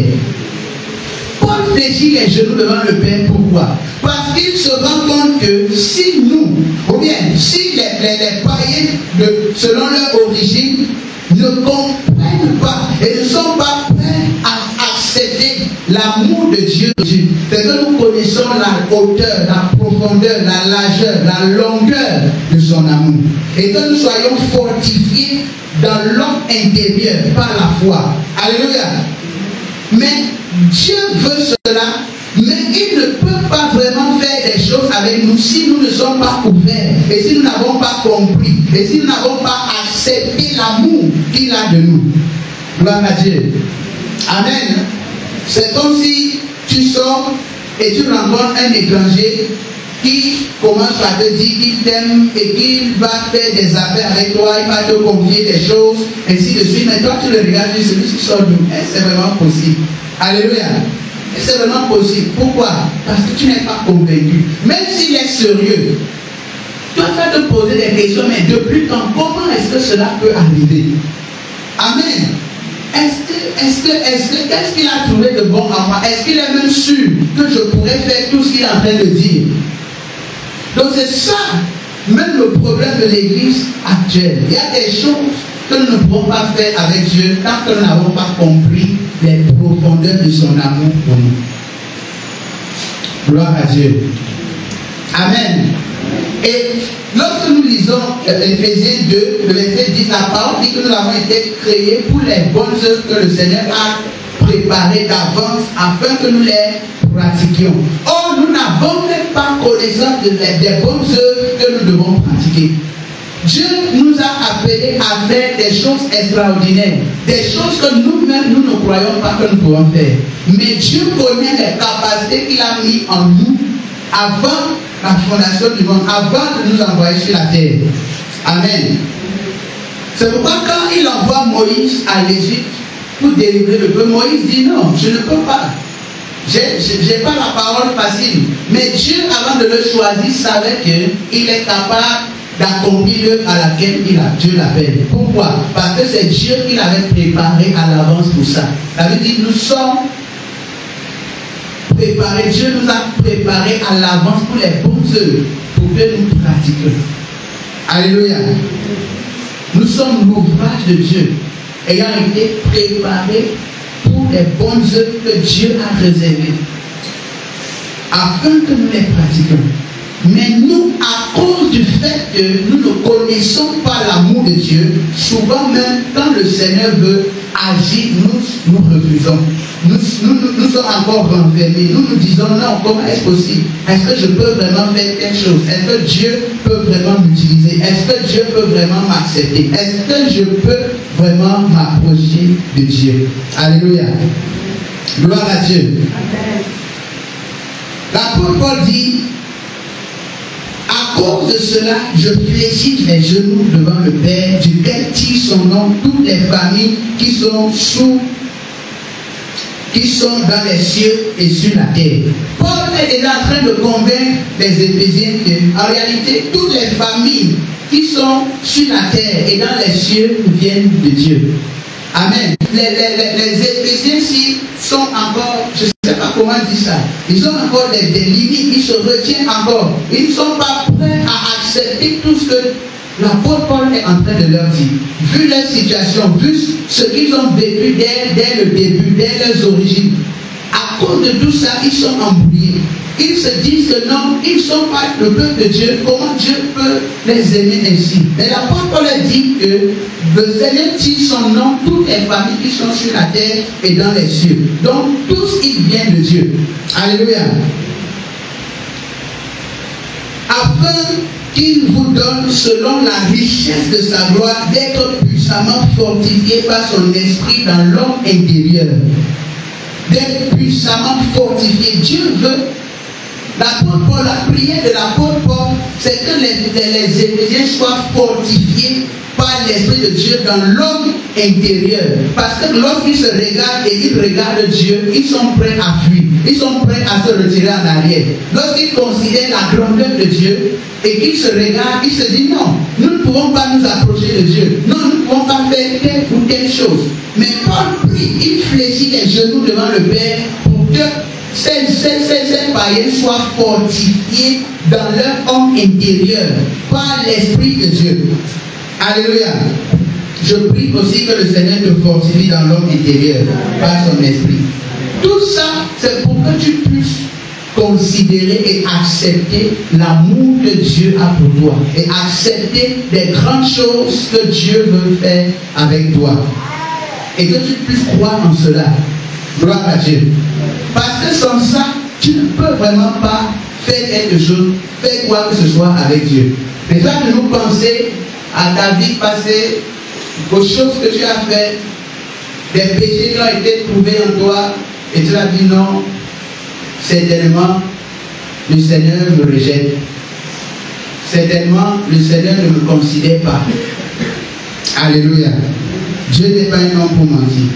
Paul fléchit les genoux devant le Père, pourquoi? Parce qu'il se rend compte que si nous, ou bien si les païens, selon leur origine, ne comprennent pas et ne sont pas prêts à accepter l'amour de Dieu, c'est que nous connaissons la hauteur, la profondeur, la largeur, la longueur de son amour. Et que nous soyons fortifiés dans l'homme intérieur par la foi. Alléluia. Mais Dieu veut cela, mais il ne peut pas vraiment faire des choses avec nous si nous ne sommes pas ouverts, et si nous n'avons pas compris, et si nous n'avons pas accepté l'amour qu'il a de nous. Gloire à Dieu. Amen. C'est comme si tu sors et tu rencontres un étranger qui commence à te dire qu'il t'aime et qu'il va faire des affaires avec toi, il va te confier des choses, ainsi de suite. Mais toi, tu le regardes, tu dis, celui-ci sort d'où? C'est vraiment possible. Alléluia. C'est vraiment possible. Pourquoi? Parce que tu n'es pas convaincu. Même s'il est sérieux, toi, tu vas te poser des questions, mais depuis quand? Comment est-ce que cela peut arriver? Amen. Qu'est-ce qu'il a trouvé de bon en moi? Est-ce qu'il est même sûr que je pourrais faire tout ce qu'il est en train de dire? Donc c'est ça, même le problème de l'église actuelle. Il y a des choses que nous ne pouvons pas faire avec Dieu tant que nous n'avons pas compris les profondeurs de son amour pour nous. Gloire à Dieu. Amen. Et lorsque nous lisons Éphésiens 2, le verset 10, la parole dit que nous avons été créés pour les bonnes œuvres que le Seigneur a préparées d'avance afin que nous les pratiquions. Or, nous n'avons même pas connaissance des bonnes œuvres que nous devons pratiquer. Dieu nous a appelés à faire des choses extraordinaires, des choses que nous-mêmes nous ne croyons pas que nous pouvons faire. Mais Dieu connaît les capacités qu'il a mis en nous avant la fondation du monde, avant de nous envoyer sur la terre. Amen. C'est pourquoi quand il envoie Moïse à l'Égypte pour délivrer le peuple, Moïse dit non, je ne peux pas. Je n'ai pas la parole facile. Mais Dieu, avant de le choisir, savait qu'il est capable d'accomplir l'œuvre à laquelle Dieu l'appelle. Pourquoi? Parce que c'est Dieu qui l'avait préparé à l'avance pour ça. Ça veut dire nous sommes préparés, Dieu nous a préparés à l'avance pour les bonnes œuvres, pour que nous pratiquions. Alléluia. Nous sommes l'ouvrage de Dieu, ayant été préparés pour les bonnes œuvres que Dieu a réservées, afin que nous les pratiquions. Mais nous, à cause du fait que nous ne connaissons pas l'amour de Dieu, souvent même quand le Seigneur veut agir, nous refusons. Nous sommes encore renfermés. Nous nous disons non, comment est-ce possible? Est-ce que je peux vraiment faire quelque chose? Est-ce que Dieu peut vraiment m'utiliser? Est-ce que Dieu peut vraiment m'accepter? Est-ce que je peux vraiment m'approcher de Dieu? Alléluia. Gloire à Dieu. L'apôtre Paul dit, à cause de cela, je fléchis les genoux devant le Père, duquel tire son nom toutes les familles qui sont dans les cieux et sur la terre. Paul est déjà en train de convaincre les Éphésiens qu'en réalité, toutes les familles qui sont sur la terre et dans les cieux viennent de Dieu. Amen. Les Éphésiens ci sont encore, je ne sais pas comment dire ça, ils ont encore des limites, ils se retiennent encore. Ils ne sont pas prêts à accepter tout ce que l'apôtre Paul est en train de leur dire. Vu leur situation, vu ce qu'ils ont vécu dès le début, dès leurs origines, à cause de tout ça, ils sont embrouillés. Ils se disent que non, ils ne sont pas le peuple de Dieu. Comment Dieu peut les aimer ainsi? Mais l'apôtre Paul a dit que le Seigneur tire son nom toutes les familles qui sont sur la terre et dans les cieux. Donc tous ils viennent de Dieu. Alléluia. Afin qu'il vous donne, selon la richesse de sa gloire, d'être puissamment fortifié par son esprit dans l'homme intérieur. D'être puissamment fortifié. Dieu veut. L'apôtre Paul, la prière de l'apôtre Paul, c'est que les Éphésiens soient fortifiés par l'Esprit de Dieu dans l'homme intérieur. Parce que lorsqu'ils se regardent et ils regardent Dieu, ils sont prêts à fuir. Ils sont prêts à se retirer en arrière. Lorsqu'ils considèrent la grandeur de Dieu et qu'ils se regardent, ils se disent non, nous ne pouvons pas nous approcher de Dieu. Non, nous ne pouvons pas faire telle ou telle chose. Mais Paul prie, il fléchit les genoux devant le Père pour que ces païens soient fortifiés dans leur homme intérieur par l'Esprit de Dieu. Alléluia. Je prie aussi que le Seigneur te fortifie dans l'homme intérieur par son esprit. Tout ça, c'est pour que tu puisses considérer et accepter l'amour que Dieu a pour toi et accepter les grandes choses que Dieu veut faire avec toi et que tu puisses croire en cela. Gloire à Dieu. Parce que sans ça, tu ne peux vraiment pas faire quelque chose, faire quoi que ce soit avec Dieu. C'est ça que nous pensons à ta vie passée, aux choses que tu as faites, des péchés qui ont été trouvés en toi, et tu as dit non, certainement le Seigneur me rejette. Certainement le Seigneur ne me considère pas. Alléluia. Dieu n'est pas un homme pour mentir.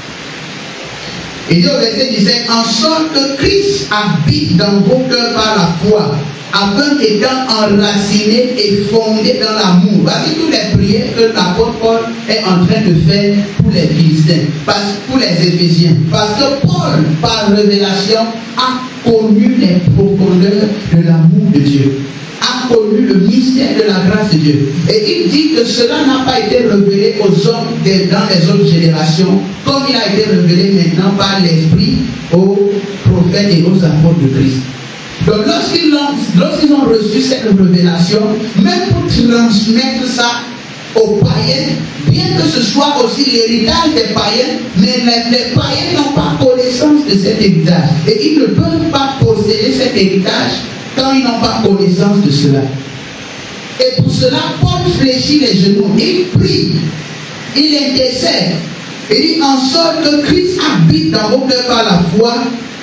Il dit au verset 17, en sorte que Christ habite dans vos cœurs par la foi, afin qu'étant enraciné et fondé dans l'amour. Voici toutes les prières que l'apôtre Paul est en train de faire pour les Philistins, pour les Éphésiens. Parce que Paul, par révélation, a connu les profondeurs de l'amour de Dieu, a connu le mystère de la grâce de Dieu. Et il dit que cela n'a pas été révélé aux hommes dans les autres générations, comme il a été révélé maintenant par l'Esprit aux prophètes et aux apôtres de Christ. Donc lorsqu'ils ont reçu cette révélation, même pour transmettre ça aux païens, bien que ce soit aussi l'héritage des païens, mais les païens n'ont pas connaissance de cet héritage. Et ils ne peuvent pas posséder cet héritage quand ils n'ont pas connaissance de cela. Et pour cela, Paul fléchit les genoux, il prie, il intercède. Il dit en sorte que Christ habite dans vos cœurs par la foi,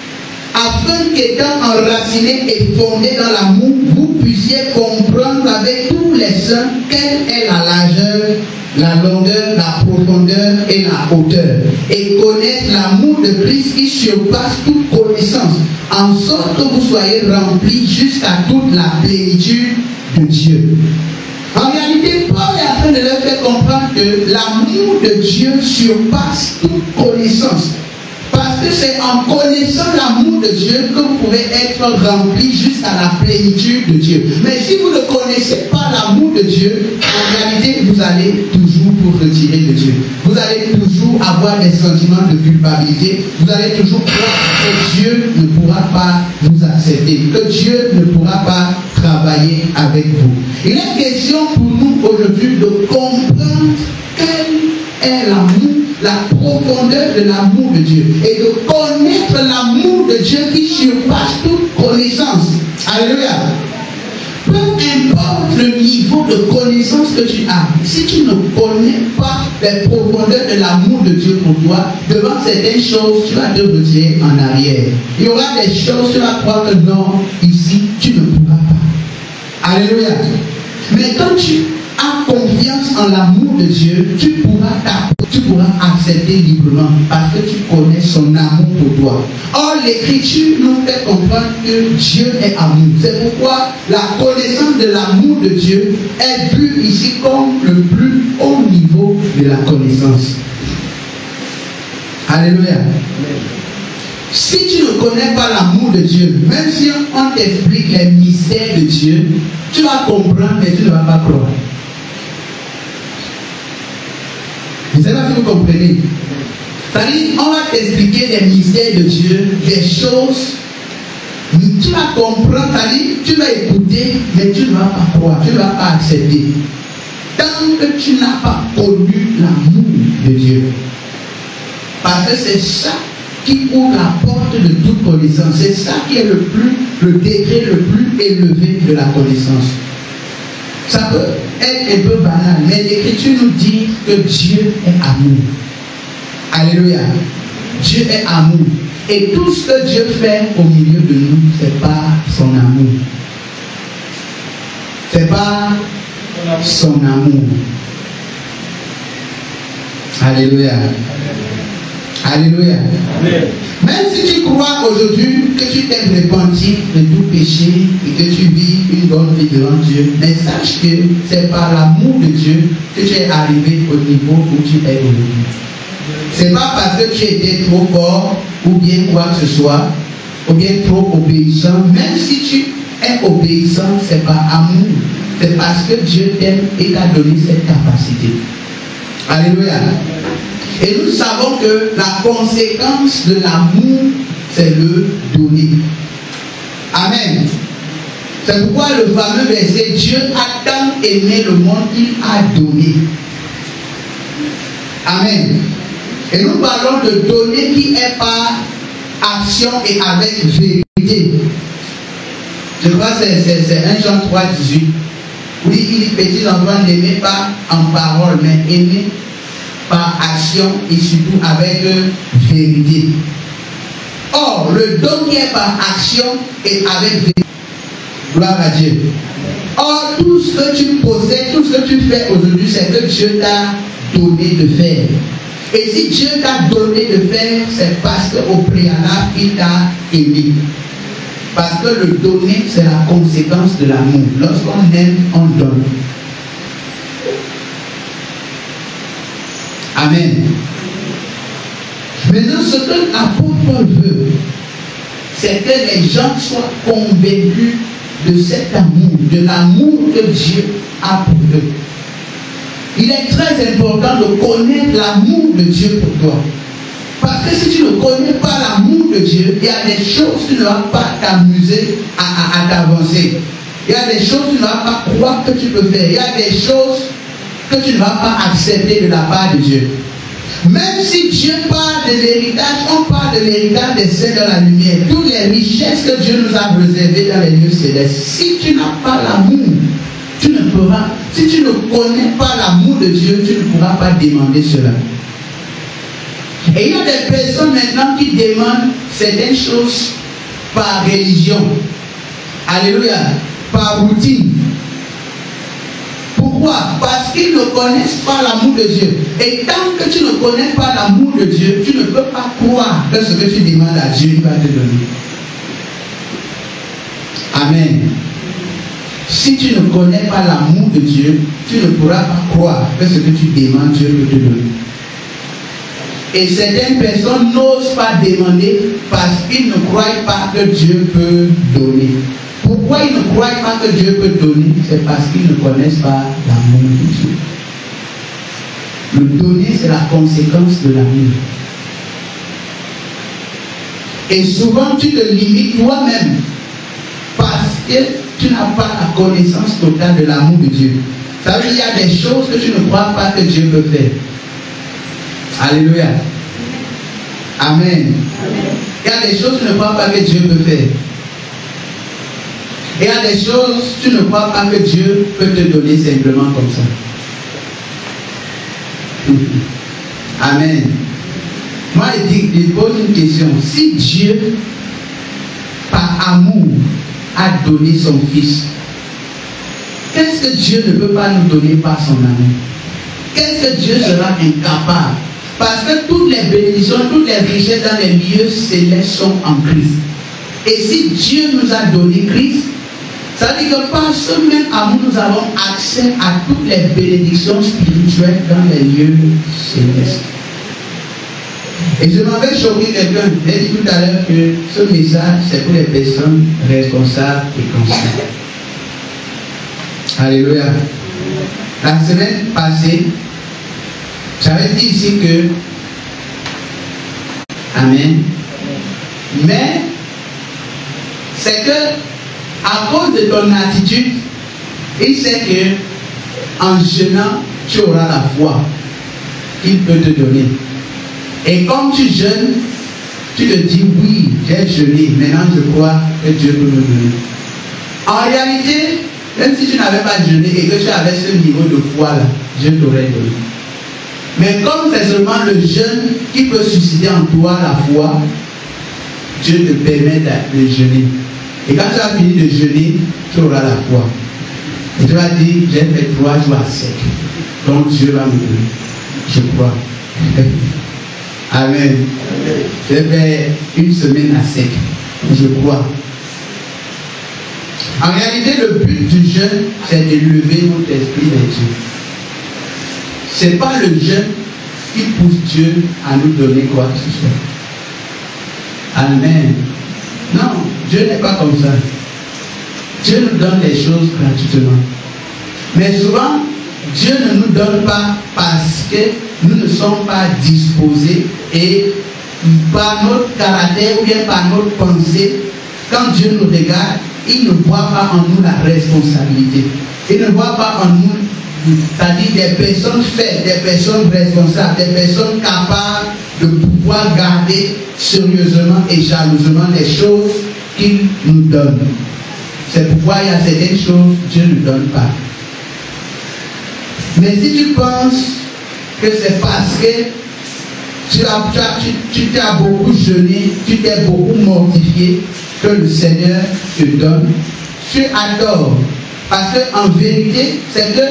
afin qu'étant enraciné et fondé dans l'amour, vous puissiez comprendre avec tous les saints quelle est la largeur, la longueur, la profondeur et la hauteur, et connaître l'amour de Christ qui surpasse toute connaissance, en sorte que vous soyez remplis jusqu'à toute la plénitude de Dieu. En réalité, Paul est en train de leur faire comprendre que l'amour de Dieu surpasse toute connaissance. Parce que c'est en connaissant l'amour de Dieu que vous pouvez être rempli jusqu'à la plénitude de Dieu. Mais si vous ne connaissez pas l'amour de Dieu, en réalité, vous allez toujours vous retirer de Dieu. Vous allez toujours avoir des sentiments de culpabilité. Vous allez toujours croire que Dieu ne pourra pas vous accepter, que Dieu ne pourra pas travailler avec vous. Il est question pour nous aujourd'hui de comprendre quel est l'amour, la profondeur de l'amour de Dieu, et de connaître l'amour de Dieu qui surpasse toute connaissance. Alléluia. Peu importe le niveau de connaissance que tu as, si tu ne connais pas les profondeurs de l'amour de Dieu pour toi, devant certaines choses, tu vas te retirer en arrière. Il y aura des choses, tu vas croire que non, ici, tu ne pourras pas. Alléluia. Mais quand tu as confiance en l'amour de Dieu, tu pourras accepter librement parce que tu connais son amour pour toi. Or, l'Écriture nous fait comprendre que Dieu est amour. C'est pourquoi la connaissance de l'amour de Dieu est vue ici comme le plus haut niveau de la connaissance. Alléluia. Si tu ne connais pas l'amour de Dieu, même si on t'explique les mystères de Dieu, tu vas comprendre mais tu ne vas pas croire. Je ne sais pas si vous comprenez. C'est-à-dire, on va t'expliquer les mystères de Dieu, des choses, tu vas comprendre, c'est-à-dire, tu vas écouter, mais tu ne vas pas croire, tu ne vas pas accepter. Tant que tu n'as pas connu l'amour de Dieu. Parce que c'est ça qui ouvre la porte de toute connaissance. C'est ça qui est le degré le plus élevé de la connaissance. Ça peut être un peu banal, mais l'Écriture nous dit que Dieu est amour. Alléluia. Dieu est amour. Et tout ce que Dieu fait au milieu de nous, c'est pas son amour. C'est pas son amour. Alléluia. Alléluia. Amen. Même si tu crois aujourd'hui que tu t'es repenti de tout péché et que tu vis une bonne vie devant Dieu, mais sache que c'est par l'amour de Dieu que tu es arrivé au niveau où tu es aujourd'hui. C'est pas parce que tu étais trop fort ou bien quoi que ce soit, ou bien trop obéissant. Même si tu es obéissant, c'est par amour. C'est parce que Dieu t'aime et t'a donné cette capacité. Alléluia. Et nous savons que la conséquence de l'amour, c'est le donner. Amen. C'est pourquoi le fameux verset, Dieu a tant aimé le monde qu'il a donné. Amen. Et nous parlons de donner qui est par action et avec vérité. Je crois que c'est 1 Jean 3, 18. Oui, il dit, petits enfants, n'aimez pas en parole, mais aimez par action et surtout avec vérité. Or, le don qui est par action et avec vérité. Gloire à Dieu. Or, tout ce que tu possèdes, tout ce que tu fais aujourd'hui, c'est que Dieu t'a donné de faire. Et si Dieu t'a donné de faire, c'est parce qu'au préalable, il t'a aimé. Parce que le donner, c'est la conséquence de l'amour. Lorsqu'on aime, on donne. Amen. Maintenant, ce que l'apôtre Paul veut, c'est que les gens soient convaincus de cet amour, de l'amour que Dieu a pour eux. Il est très important de connaître l'amour de Dieu pour toi. Parce que si tu ne connais pas l'amour de Dieu, il y a des choses que tu ne vas pas t'amuser à t'avancer. Il y a des choses que tu ne vas pas croire que tu peux faire. Il y a des choses que tu ne vas pas accepter de la part de Dieu. Même si Dieu parle de l'héritage, on parle de l'héritage des saints dans la lumière. Toutes les richesses que Dieu nous a réservées dans les lieux célestes. Si tu n'as pas l'amour, tu ne pourras. Si tu ne connais pas l'amour de Dieu, tu ne pourras pas demander cela. Et il y a des personnes maintenant qui demandent certaines choses par religion. Alléluia. Par routine. Pourquoi Pourquoi? Parce qu'ils ne connaissent pas l'amour de Dieu. Et tant que tu ne connais pas l'amour de Dieu, tu ne peux pas croire que ce que tu demandes à Dieu, il va te donner. Amen. Si tu ne connais pas l'amour de Dieu, tu ne pourras pas croire que ce que tu demandes, Dieu peut te donner. Et certaines personnes n'osent pas demander parce qu'ils ne croient pas que Dieu peut donner. Pourquoi ils ne croient pas que Dieu peut donner? C'est parce qu'ils ne connaissent pas l'amour de Dieu. Le donner, c'est la conséquence de l'amour. Et souvent, tu te limites toi-même parce que tu n'as pas la connaissance totale de l'amour de Dieu. Ça veut dire qu'il y a des choses que tu ne crois pas que Dieu peut faire. Alléluia. Amen. Il y a des choses que tu ne crois pas que Dieu peut faire. Et il y a des choses que tu ne crois pas que Dieu peut te donner simplement comme ça. Amen. Moi, il pose une question. Si Dieu, par amour, a donné son Fils, qu'est-ce que Dieu ne peut pas nous donner par son amour? Qu'est-ce que Dieu sera incapable? Parce que toutes les bénédictions, toutes les richesses dans les lieux célestes sont en Christ. Et si Dieu nous a donné Christ, ça veut dire que par ce même amour, nous avons accès à toutes les bénédictions spirituelles dans les lieux célestes. Et je m'avais choqué quelqu'un. J'ai dit tout à l'heure que ce message, c'est pour les personnes responsables et conscientes. Alléluia. La semaine passée, j'avais dit ici que Amen. Mais c'est que à cause de ton attitude, il sait que en jeûnant, tu auras la foi qu'il peut te donner. Et comme tu jeûnes, tu te dis oui, j'ai jeûné, maintenant je crois que Dieu peut me donner. En réalité, même si tu n'avais pas jeûné et que tu avais ce niveau de foi là, Dieu t'aurait donné. Mais comme c'est seulement le jeûne qui peut susciter en toi la foi, Dieu te permet de jeûner. Et quand tu as fini de jeûner, tu auras la foi. Et tu vas dire, j'ai fait 3 jours à sec. Donc Dieu va me donner. Je crois. Amen. J'ai fait 1 semaine à sec. Je crois. En réalité, le but du jeûne, c'est de lever notre esprit vers Dieu. Ce n'est pas le jeûne qui pousse Dieu à nous donner quoi que ce soit. Amen. Non, Dieu n'est pas comme ça. Dieu nous donne les choses gratuitement. Mais souvent, Dieu ne nous donne pas parce que nous ne sommes pas disposés et par notre caractère ou bien par notre pensée, quand Dieu nous regarde, il ne voit pas en nous la responsabilité. Il ne voit pas en nous, c'est-à-dire des personnes faites, des personnes responsables, des personnes capables de pouvoir garder sérieusement et jalousement les choses qu'il nous donne. C'est pourquoi il y a certaines choses que Dieu ne donne pas. Mais si tu penses que c'est parce que tu t'as beaucoup jeûné, tu t'es beaucoup mortifié, que le Seigneur te donne, tu as tort. Parce qu'en vérité, c'est que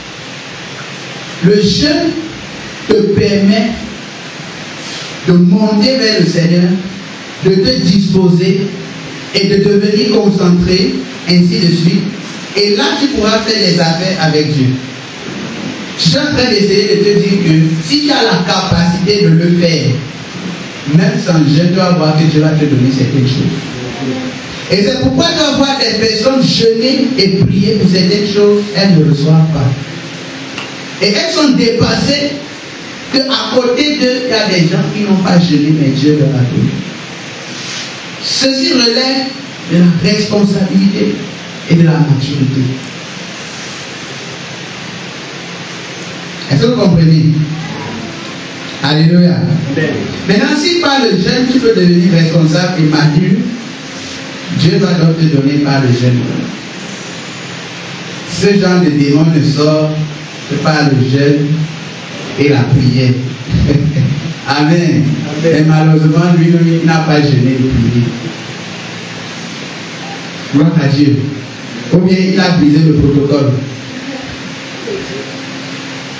le jeûne te permet de monter vers le Seigneur, de te disposer et de devenir concentré, ainsi de suite. Et là, tu pourras faire des affaires avec Dieu. Je suis en train d'essayer de te dire que si tu as la capacité de le faire, même sans jeûne, tu vas voir que Dieu va te donner certaines choses. Et c'est pourquoi tu vas voir des personnes jeûner et prier pour certaines choses, elles ne reçoivent pas. Et elles sont dépassées qu'à côté d'eux, il y a des gens qui n'ont pas jeûné, mais Dieu leur a donné. Ceci relève de la responsabilité et de la maturité. Est-ce que vous comprenez? Alléluia. Maintenant, si par le jeûne, tu peux devenir responsable et mature, Dieu va donc te donner par le jeûne. Ce genre de démon ne sort que par le jeûne et la prière. Amen. Mais malheureusement, lui, il n'a pas jeûné et prié. Gloire à Dieu. Ou bien il a brisé le protocole.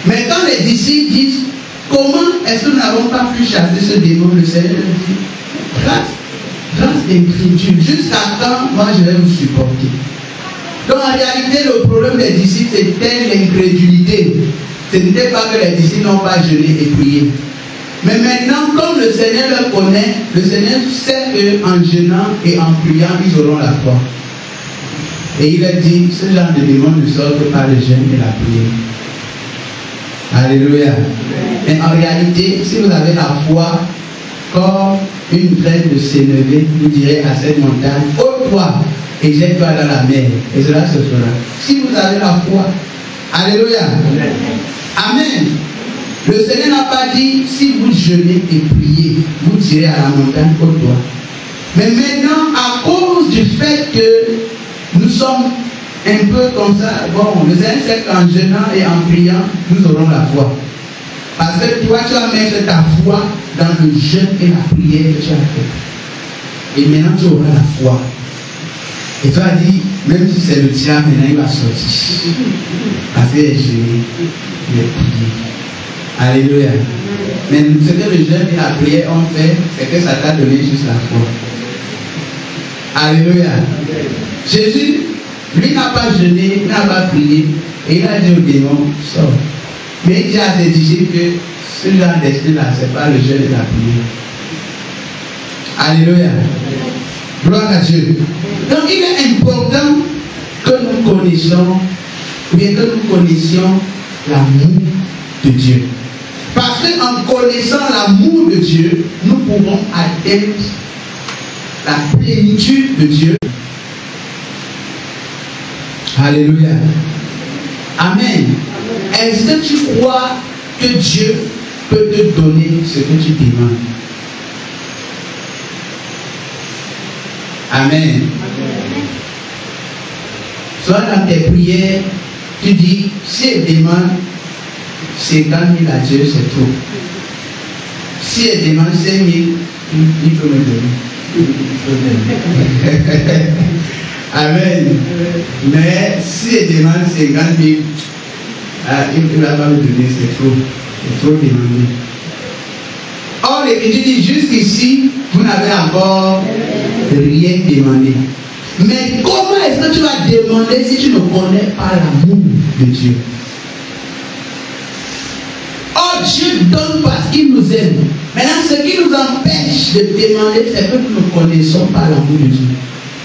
Mais quand les disciples disent, comment est-ce que nous n'avons pas pu chasser ce démon, le Seigneur dit, grâce d'incrédule, jusqu'à quand moi je vais vous supporter. Donc en réalité, le problème des disciples, c'était l'incrédulité. Ce n'était pas que les disciples n'ont pas jeûné et prié. Mais maintenant, comme le Seigneur le connaît, le Seigneur sait qu'en jeûnant et en priant, ils auront la foi. Et il a dit, ce genre de démon ne sort que par le jeûne et la prière. Alléluia. Mais en réalité, si vous avez la foi, comme une graine de sénévé, vous direz à cette montagne, ôte-toi et jette-toi dans la mer. Et cela se fera. Si vous avez la foi, alléluia. Amen. Le Seigneur n'a pas dit, si vous jeûnez et priez, vous direz à la montagne, ôte-toi. Mais maintenant, à cause du fait que nous sommes un peu comme ça, bon, le Seigneur sait qu'en jeûnant et en priant, nous aurons la foi. Parce que toi, tu vas mettre ta foi dans le jeûne et la prière que tu as fait. Et maintenant, tu auras la foi. Et tu as dit, même si c'est le diable, maintenant il va sortir. Parce qu'il est jeûné, il est prié. Alléluia. Mais ce que le jeûne et la prière ont fait, c'est que ça t'a donné juste la foi. Alléluia. Jésus, lui n'a pas jeûné, n'a pas prié, et il a dit au démon, sors. Mais il dit à ses disciples que ce genre d'esprit-là, ce n'est pas le jeûne et la prière. Alléluia. Gloire à Dieu. Donc il est important que nous connaissions, ou bien que nous connaissions l'amour de Dieu. Parce qu'en connaissant l'amour de Dieu, nous pouvons atteindre la plénitude de Dieu. Alléluia. Amen. Est-ce que tu crois que Dieu peut te donner ce que tu demandes? Amen. Soit dans tes prières, tu dis, si elle demande 50 000 à Dieu, c'est trop. Si elle demande 5 000, il peut me donner. Amen. Mais si elle demande 50 000, il ne va pas me donner, c'est trop. C'est trop demandé. Or, l'Écriture dit, jusqu'ici, vous n'avez encore rien demandé. Mais comment est-ce que tu vas demander si tu ne connais pas l'amour de Dieu? Or, Dieu donne parce qu'il nous aime. Maintenant, ce qui nous empêche de demander, c'est que nous ne connaissons pas l'amour de Dieu.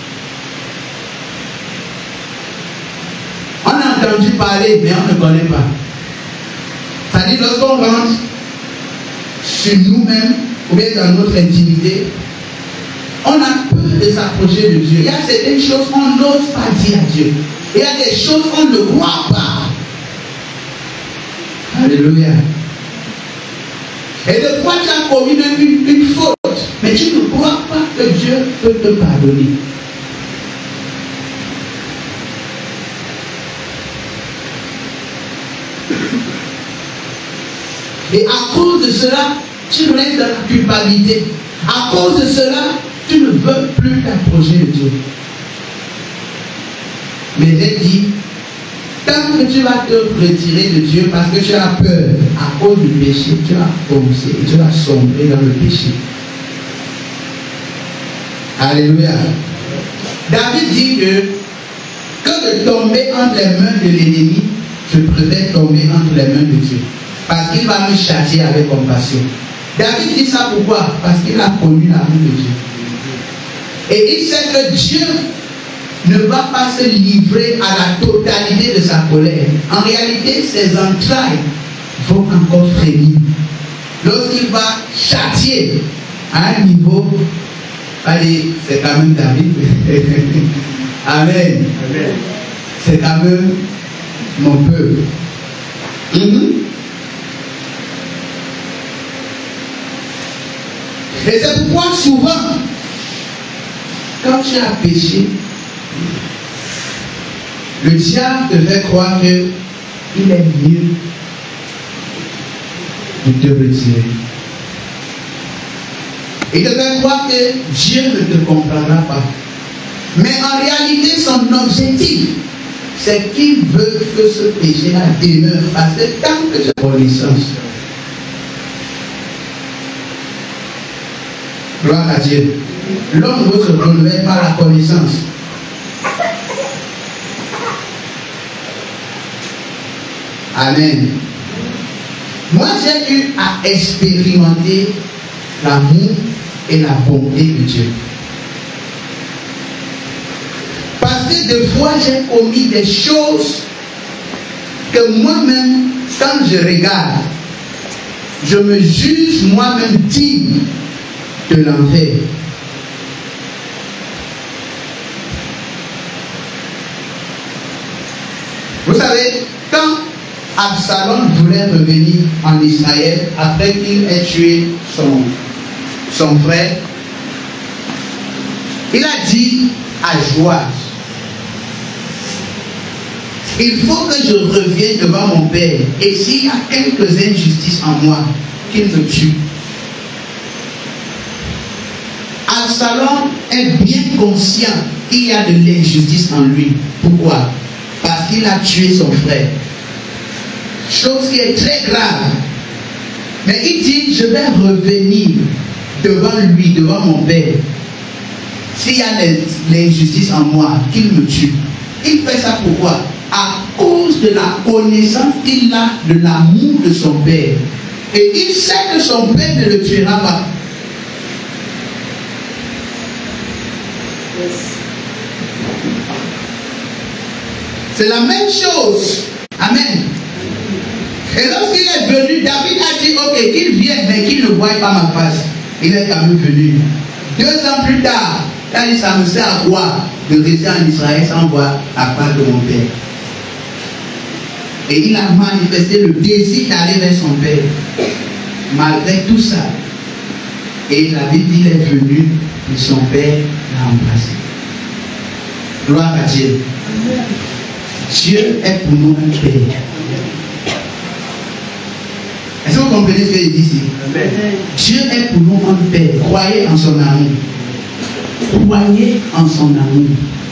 On a entendu parler, mais on ne connaît pas. C'est-à-dire, lorsqu'on rentre sur nous-mêmes, ou bien dans notre intimité, on a peur de s'approcher de Dieu. Il y a certaines choses qu'on n'ose pas dire à Dieu. Il y a des choses qu'on ne croit pas. Alléluia. Et des fois, tu as commis une faute, mais tu ne crois pas que Dieu peut te pardonner. Et à cause de cela, tu restes dans la culpabilité. À cause de cela, tu ne veux plus t'approcher de Dieu. Mais j'ai dit, tant que tu vas te retirer de Dieu parce que tu as peur à cause du péché, tu vas foncer et tu vas sombrer dans le péché. Alléluia. David dit que de tomber entre les mains de l'ennemi, je préfère tomber entre les mains de Dieu. Parce qu'il va me châtier avec compassion. David dit ça pourquoi? Parce qu'il a connu l'amour de Dieu. Et il sait que Dieu ne va pas se livrer à la totalité de sa colère. En réalité, ses entrailles vont encore frémir. Lorsqu'il va châtier à un niveau, allez, c'est quand même David. Amen. C'est quand même mon peuple. Et c'est pourquoi souvent, quand tu as péché, le diable te fait croire qu'il est mieux de te retirer. Il te fait croire que Dieu ne te comprendra pas. Mais en réalité, son objectif, c'est qu'il veut que ce péché-là demeure. Parce que tant que j'ai connaissance, gloire à Dieu, l'homme veut se renouvelle par la connaissance. Amen. Moi, j'ai eu à expérimenter l'amour et la bonté de Dieu. Parce que des fois, j'ai commis des choses que moi-même, quand je regarde, je me juge moi-même digne de l'enfer. Vous savez, quand Absalom voulait revenir en Israël après qu'il ait tué son frère, il a dit à Joab, il faut que je revienne devant mon père, et s'il y a quelques injustices en moi, qu'il me tue. Absalom est bien conscient qu'il y a de l'injustice en lui. Pourquoi? Parce qu'il a tué son frère. Chose qui est très grave. Mais il dit, je vais revenir devant lui, devant mon père. S'il y a l'injustice en moi, qu'il me tue. Il fait ça pourquoi? À cause de la connaissance qu'il a de l'amour de son père. Et il sait que son père ne le tuera pas. C'est la même chose. Amen. Et lorsqu'il est venu, David a dit, ok, qu'il vienne, mais qu'il ne voie pas ma face. Il est quand même venu. 2 ans plus tard, il a dit, ça me sert à quoi de rester en Israël sans voir la face de mon père. Et il a manifesté le désir d'aller vers son père. Malgré tout ça. Et la Bible dit, il est venu et son père l'a embrassé. Gloire à Dieu. Dieu est pour nous un père. Est-ce que vous comprenez ce qu'il dit ici? Dieu est pour nous un père. Croyez en son amour. Croyez en son amour.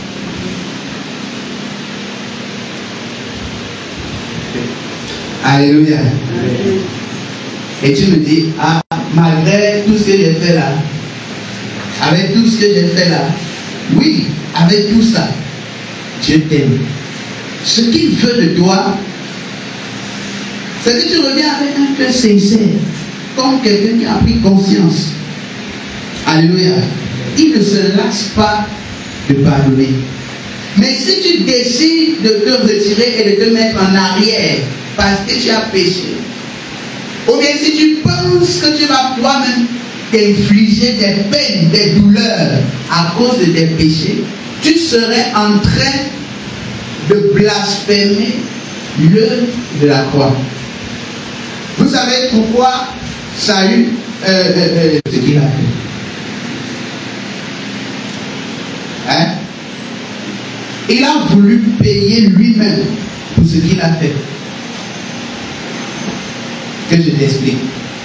Alléluia. Et tu me dis, ah, malgré tout ce que j'ai fait là, avec tout ce que j'ai fait là, oui, avec tout ça, Dieu t'aime. Ce qu'il veut de toi, c'est que tu reviens avec un cœur sincère, comme quelqu'un qui a pris conscience. Alléluia. Il ne se lasse pas de pardonner. Mais si tu décides de te retirer et de te mettre en arrière parce que tu as péché, ou bien si tu penses que tu vas toi-même t'infliger des peines, des douleurs à cause de tes péchés, tu serais en train de blasphémer l'œuvre de la croix. Vous savez pourquoi Saül, ce qu'il a fait? Hein? Il a voulu payer lui-même pour ce qu'il a fait. Que je t'explique.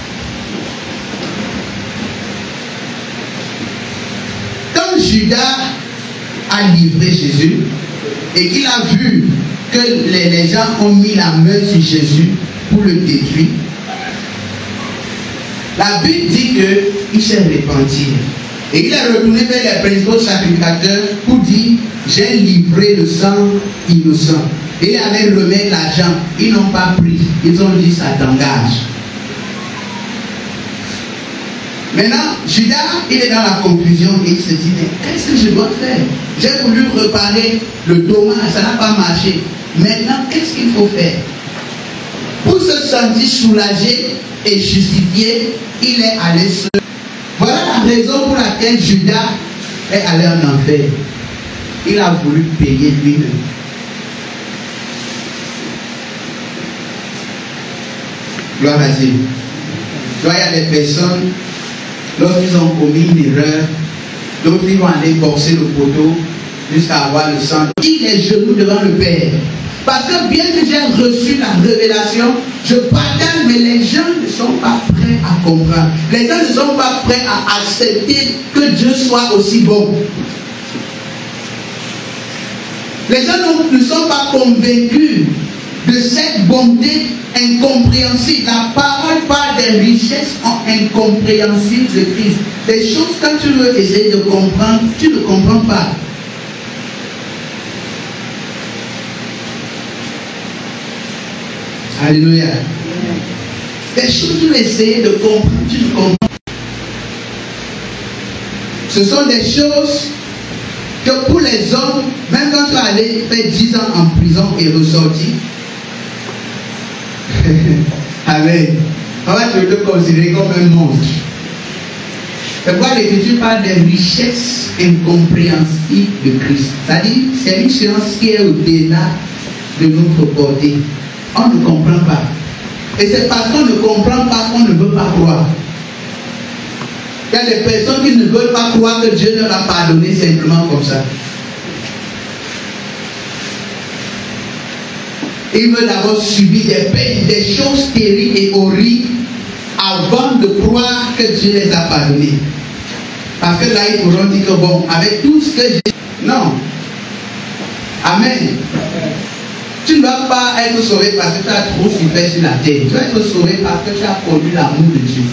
Quand Judas a livré Jésus et qu'il a vu que les gens ont mis la main sur Jésus pour le détruire, la Bible dit qu'il s'est repenti. Et il est retourné vers les principaux sacrificateurs pour dire, j'ai livré le sang innocent. Et il allait remettre l'argent. Ils n'ont pas pris. Ils ont dit, ça t'engage. Maintenant, Judas, il est dans la confusion et il se dit, mais qu'est-ce que je dois faire? J'ai voulu réparer le dommage, ça n'a pas marché. Maintenant, qu'est-ce qu'il faut faire? Pour se sentir soulagé et justifié, il est allé seul. Voilà la raison pour laquelle Judas est allé en enfer. Il a voulu payer lui-même. Gloire à Dieu. Il y a des personnes, lorsqu'ils ont commis une erreur, d'autres ils vont aller forcer le poteau jusqu'à avoir le sang. Il est genoux devant le Père. Parce que bien que j'ai reçu la révélation, je pardonne, mais les gens ne sont pas prêts à comprendre. Les gens ne sont pas prêts à accepter que Dieu soit aussi bon. Les gens ne sont pas convaincus de cette bonté incompréhensible. La parole parle des richesses incompréhensibles de Christ. Des choses, quand tu veux essayer de comprendre, tu ne comprends pas. Alléluia. Des choses, tu veux essayer de comprendre, tu ne comprends pas. Ce sont des choses que pour les hommes, même quand tu vas aller faire 10 ans en prison et ressortir, Amen, on va te considérer comme un monstre. C'est pourquoi l'Écriture parle des richesses incompréhensibles de Christ. C'est-à-dire, c'est une science qui est au-delà de notre portée. On ne comprend pas. Et c'est parce qu'on ne comprend pas qu'on ne veut pas croire. Il y a des personnes qui ne veulent pas croire que Dieu leur a pardonné simplement comme ça. Ils veulent d'abord subir des peines, des choses terribles et horribles avant de croire que Dieu les a pardonnés. Parce que là, ils pourront dire que bon, avec tout ce que j'ai... Non. Amen. Tu ne vas pas être sauvé parce que tu as trop souffert sur la terre. Tu vas être sauvé parce que tu as connu l'amour de Dieu.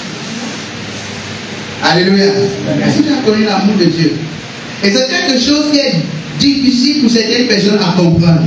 Alléluia. Parce que tu as connu l'amour de Dieu. Et c'est quelque chose qui est difficile pour certaines personnes à comprendre.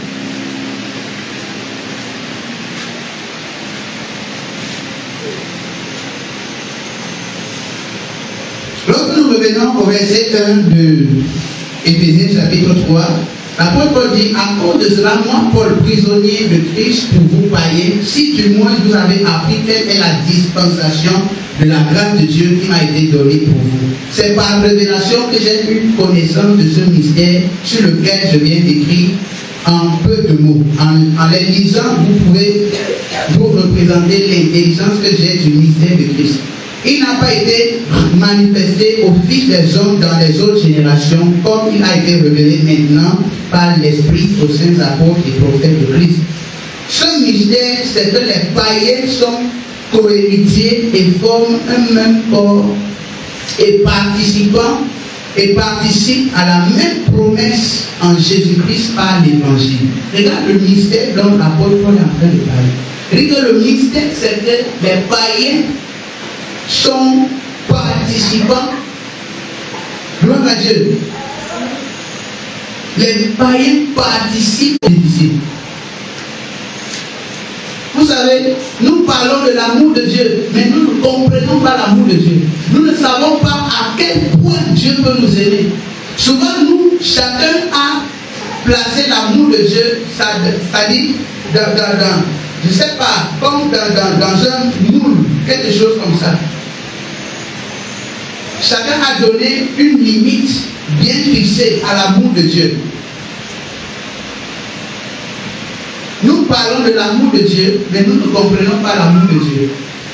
Lorsque nous revenons au verset 1 de Éphésiens chapitre 3, l'apôtre Paul dit: à cause de cela, moi, Paul, prisonnier de Christ pour vous païens, si du moins vous avez appris quelle est la dispensation de la grâce de Dieu qui m'a été donnée pour vous. C'est par révélation que j'ai eu connaissance de ce mystère sur lequel je viens d'écrire en peu de mots. En les lisant, vous pouvez vous représenter l'intelligence que j'ai du mystère de Christ. Il n'a pas été manifesté au fil des hommes dans les autres générations, comme il a été révélé maintenant par l'Esprit aux saints apôtres et prophètes de Christ. Ce mystère, c'est que les païens sont cohéritiers et forment un même corps et participent à la même promesse en Jésus-Christ par l'Évangile. Regarde le mystère dont l'apôtre Paul est en train de parler. Regarde le mystère, c'est que les païens sont participants. Gloire à Dieu. Les païens participent aux disciples. Vous savez, nous parlons de l'amour de Dieu, mais nous ne comprenons pas l'amour de Dieu. Nous ne savons pas à quel point Dieu peut nous aimer. Souvent, nous, chacun a placé l'amour de Dieu, c'est-à-dire je ne sais pas, comme dans un moule, quelque chose comme ça. Chacun a donné une limite bien fixée à l'amour de Dieu. Nous parlons de l'amour de Dieu, mais nous ne comprenons pas l'amour de Dieu.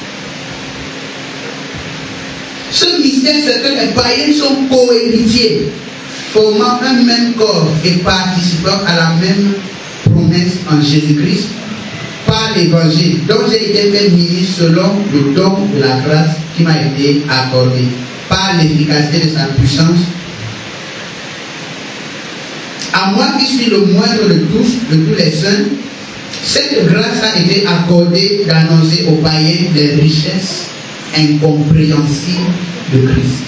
Ce mystère, c'est que les païens sont cohéritiers, formant un même corps et participant à la même promesse en Jésus-Christ par l'évangile, dont j'ai été fait ministre selon le don de la grâce qui m'a été accordée, par l'efficacité de sa puissance. À moi qui suis le moindre de tous les saints, cette grâce a été accordée d'annoncer aux païens les richesses incompréhensibles de Christ.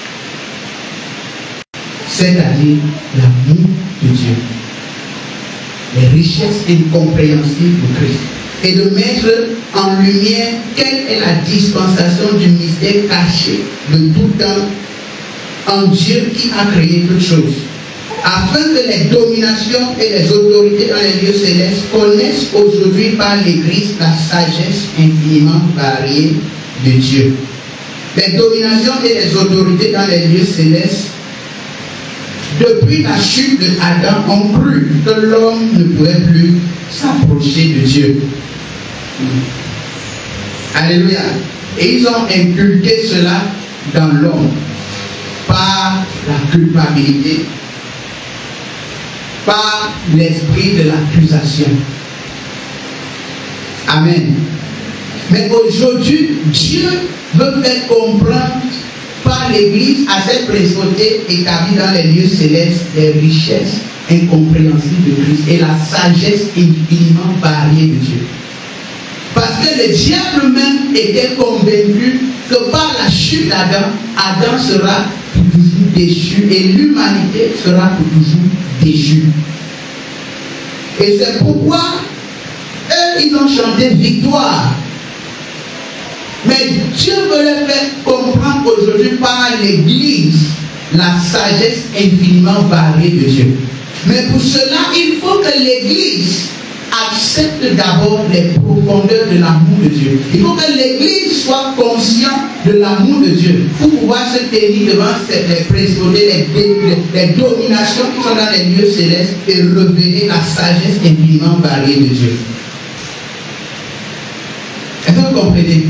C'est-à-dire l'amour de Dieu. Les richesses incompréhensibles de Christ. Et de mettre en lumière quelle est la dispensation du mystère caché de tout temps en Dieu qui a créé toutes choses, afin que les dominations et les autorités dans les lieux célestes connaissent aujourd'hui par l'Église la sagesse infiniment variée de Dieu. Les dominations et les autorités dans les lieux célestes, depuis la chute de Adam, ont cru que l'homme ne pouvait plus s'approcher de Dieu. Alléluia. Et ils ont inculqué cela dans l'homme par la culpabilité, par l'esprit de l'accusation. Amen. Mais aujourd'hui, Dieu veut faire comprendre par l'Église à cette principauté établie dans les lieux célestes des richesses incompréhensible de Christ et la sagesse infiniment variée de Dieu. Parce que le diable même était convaincu que par la chute d'Adam, Adam sera pour toujours déchu et l'humanité sera pour toujours déchue. Et c'est pourquoi eux, ils ont chanté victoire. Mais Dieu veut leur faire comprendre aujourd'hui par l'Église la sagesse infiniment variée de Dieu. Mais pour cela, il faut que l'Église accepte d'abord les profondeurs de l'amour de Dieu. Il faut que l'Église soit consciente de l'amour de Dieu pour pouvoir se tenir devant les principautés, les dominations qui sont dans les lieux célestes et révéler la sagesse infiniment variée de Dieu. Est-ce que vous comprenez?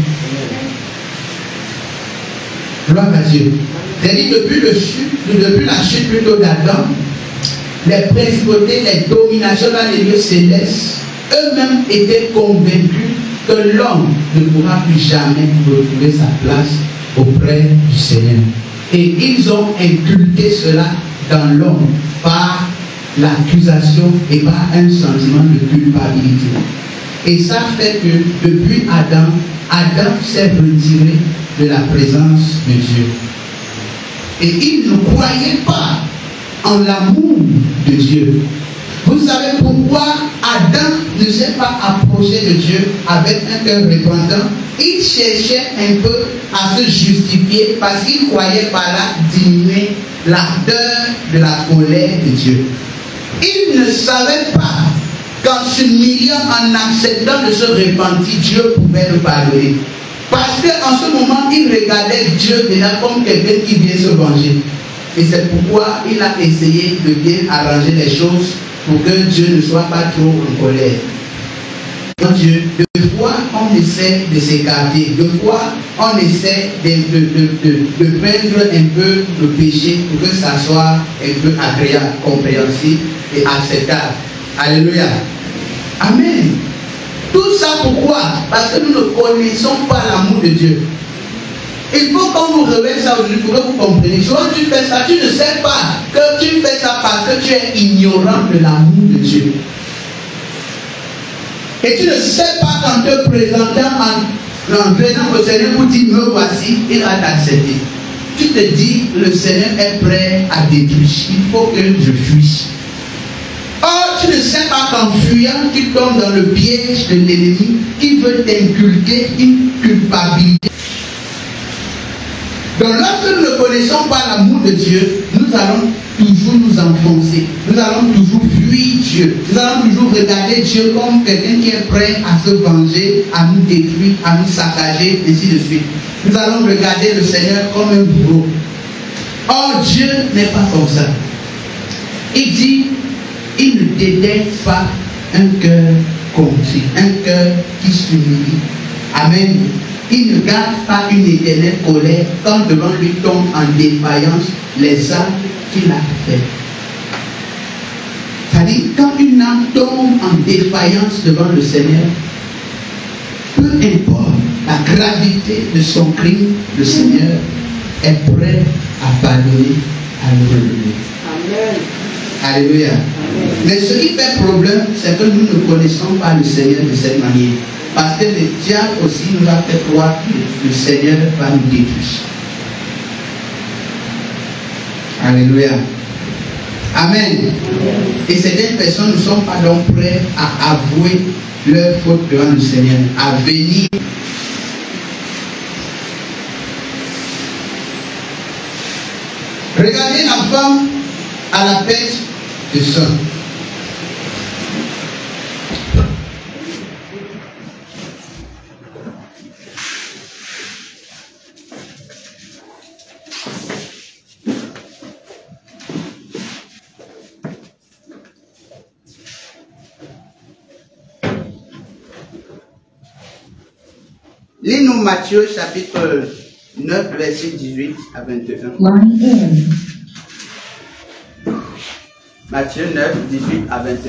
Gloire à Dieu. C'est-à-dire depuis la chute plutôt d'Adam, les principautés, les dominations dans les lieux célestes, eux-mêmes étaient convaincus que l'homme ne pourra plus jamais retrouver sa place auprès du Seigneur. Et ils ont inculqué cela dans l'homme par l'accusation et par un sentiment de culpabilité. Et ça fait que depuis Adam, Adam s'est retiré de la présence de Dieu. Et il ne croyait pas en l'amour de Dieu. Vous savez pourquoi Adam ne s'est pas approché de Dieu avec un cœur repentant? Il cherchait un peu à se justifier parce qu'il croyait par là diminuer l'ardeur de la colère de Dieu. Il ne savait pas qu'en s'humiliant, en acceptant de se repentir, Dieu pouvait le pardonner. Parce qu'en ce moment, il regardait Dieu déjà comme quelqu'un qui vient se venger. Et c'est pourquoi il a essayé de bien arranger les choses pour que Dieu ne soit pas trop en colère. Donc Dieu, deux fois on essaie de s'écarter, deux fois on essaie de prendre un peu le péché pour que ça soit un peu agréable, compréhensible et acceptable. Alléluia. Amen. Tout ça pourquoi? Parce que nous ne connaissons pas l'amour de Dieu. Il faut qu'on vous révèle ça aujourd'hui pour que vous compreniez. Souvent tu fais ça, tu ne sais pas que tu fais ça parce que tu es ignorant de l'amour de Dieu. Et tu ne sais pas qu'en te présentant, en venant au Seigneur pour dire me voici, il va t'accepter. Tu te dis le Seigneur est prêt à détruire. Il faut que je fuisse. Or, tu ne sais pas qu'en fuyant, tu tombes dans le piège de l'ennemi qui veut t'inculquer une culpabilité. Donc, lorsque nous ne connaissons pas l'amour de Dieu, nous allons toujours nous enfoncer. Nous allons toujours fuir Dieu. Nous allons toujours regarder Dieu comme quelqu'un qui est prêt à se venger, à nous détruire, à nous saccager, ainsi de suite. Nous allons regarder le Seigneur comme un bourreau. Or, Dieu n'est pas comme ça. Il dit, il ne dédaigne pas un cœur contrit, un cœur qui s'humilie. Amen. Il ne garde pas une éternelle colère quand devant lui tombent en défaillance les âmes qu'il a fait. C'est-à-dire, quand une âme tombe en défaillance devant le Seigneur, peu importe la gravité de son crime, le Seigneur est prêt à pardonner, à le relever. Amen. Alléluia. Amen. Mais ce qui fait problème, c'est que nous ne connaissons pas le Seigneur de cette manière. Parce que le diable aussi nous a fait croire que le Seigneur va nous détruire. Alléluia. Amen. Et certaines personnes ne sont pas donc prêtes à avouer leur faute devant le Seigneur, à venir. Regardez la femme à la tête de sang. Lis-nous Matthieu chapitre 9, verset 18 à 21. Matthieu 9, 18 à 21.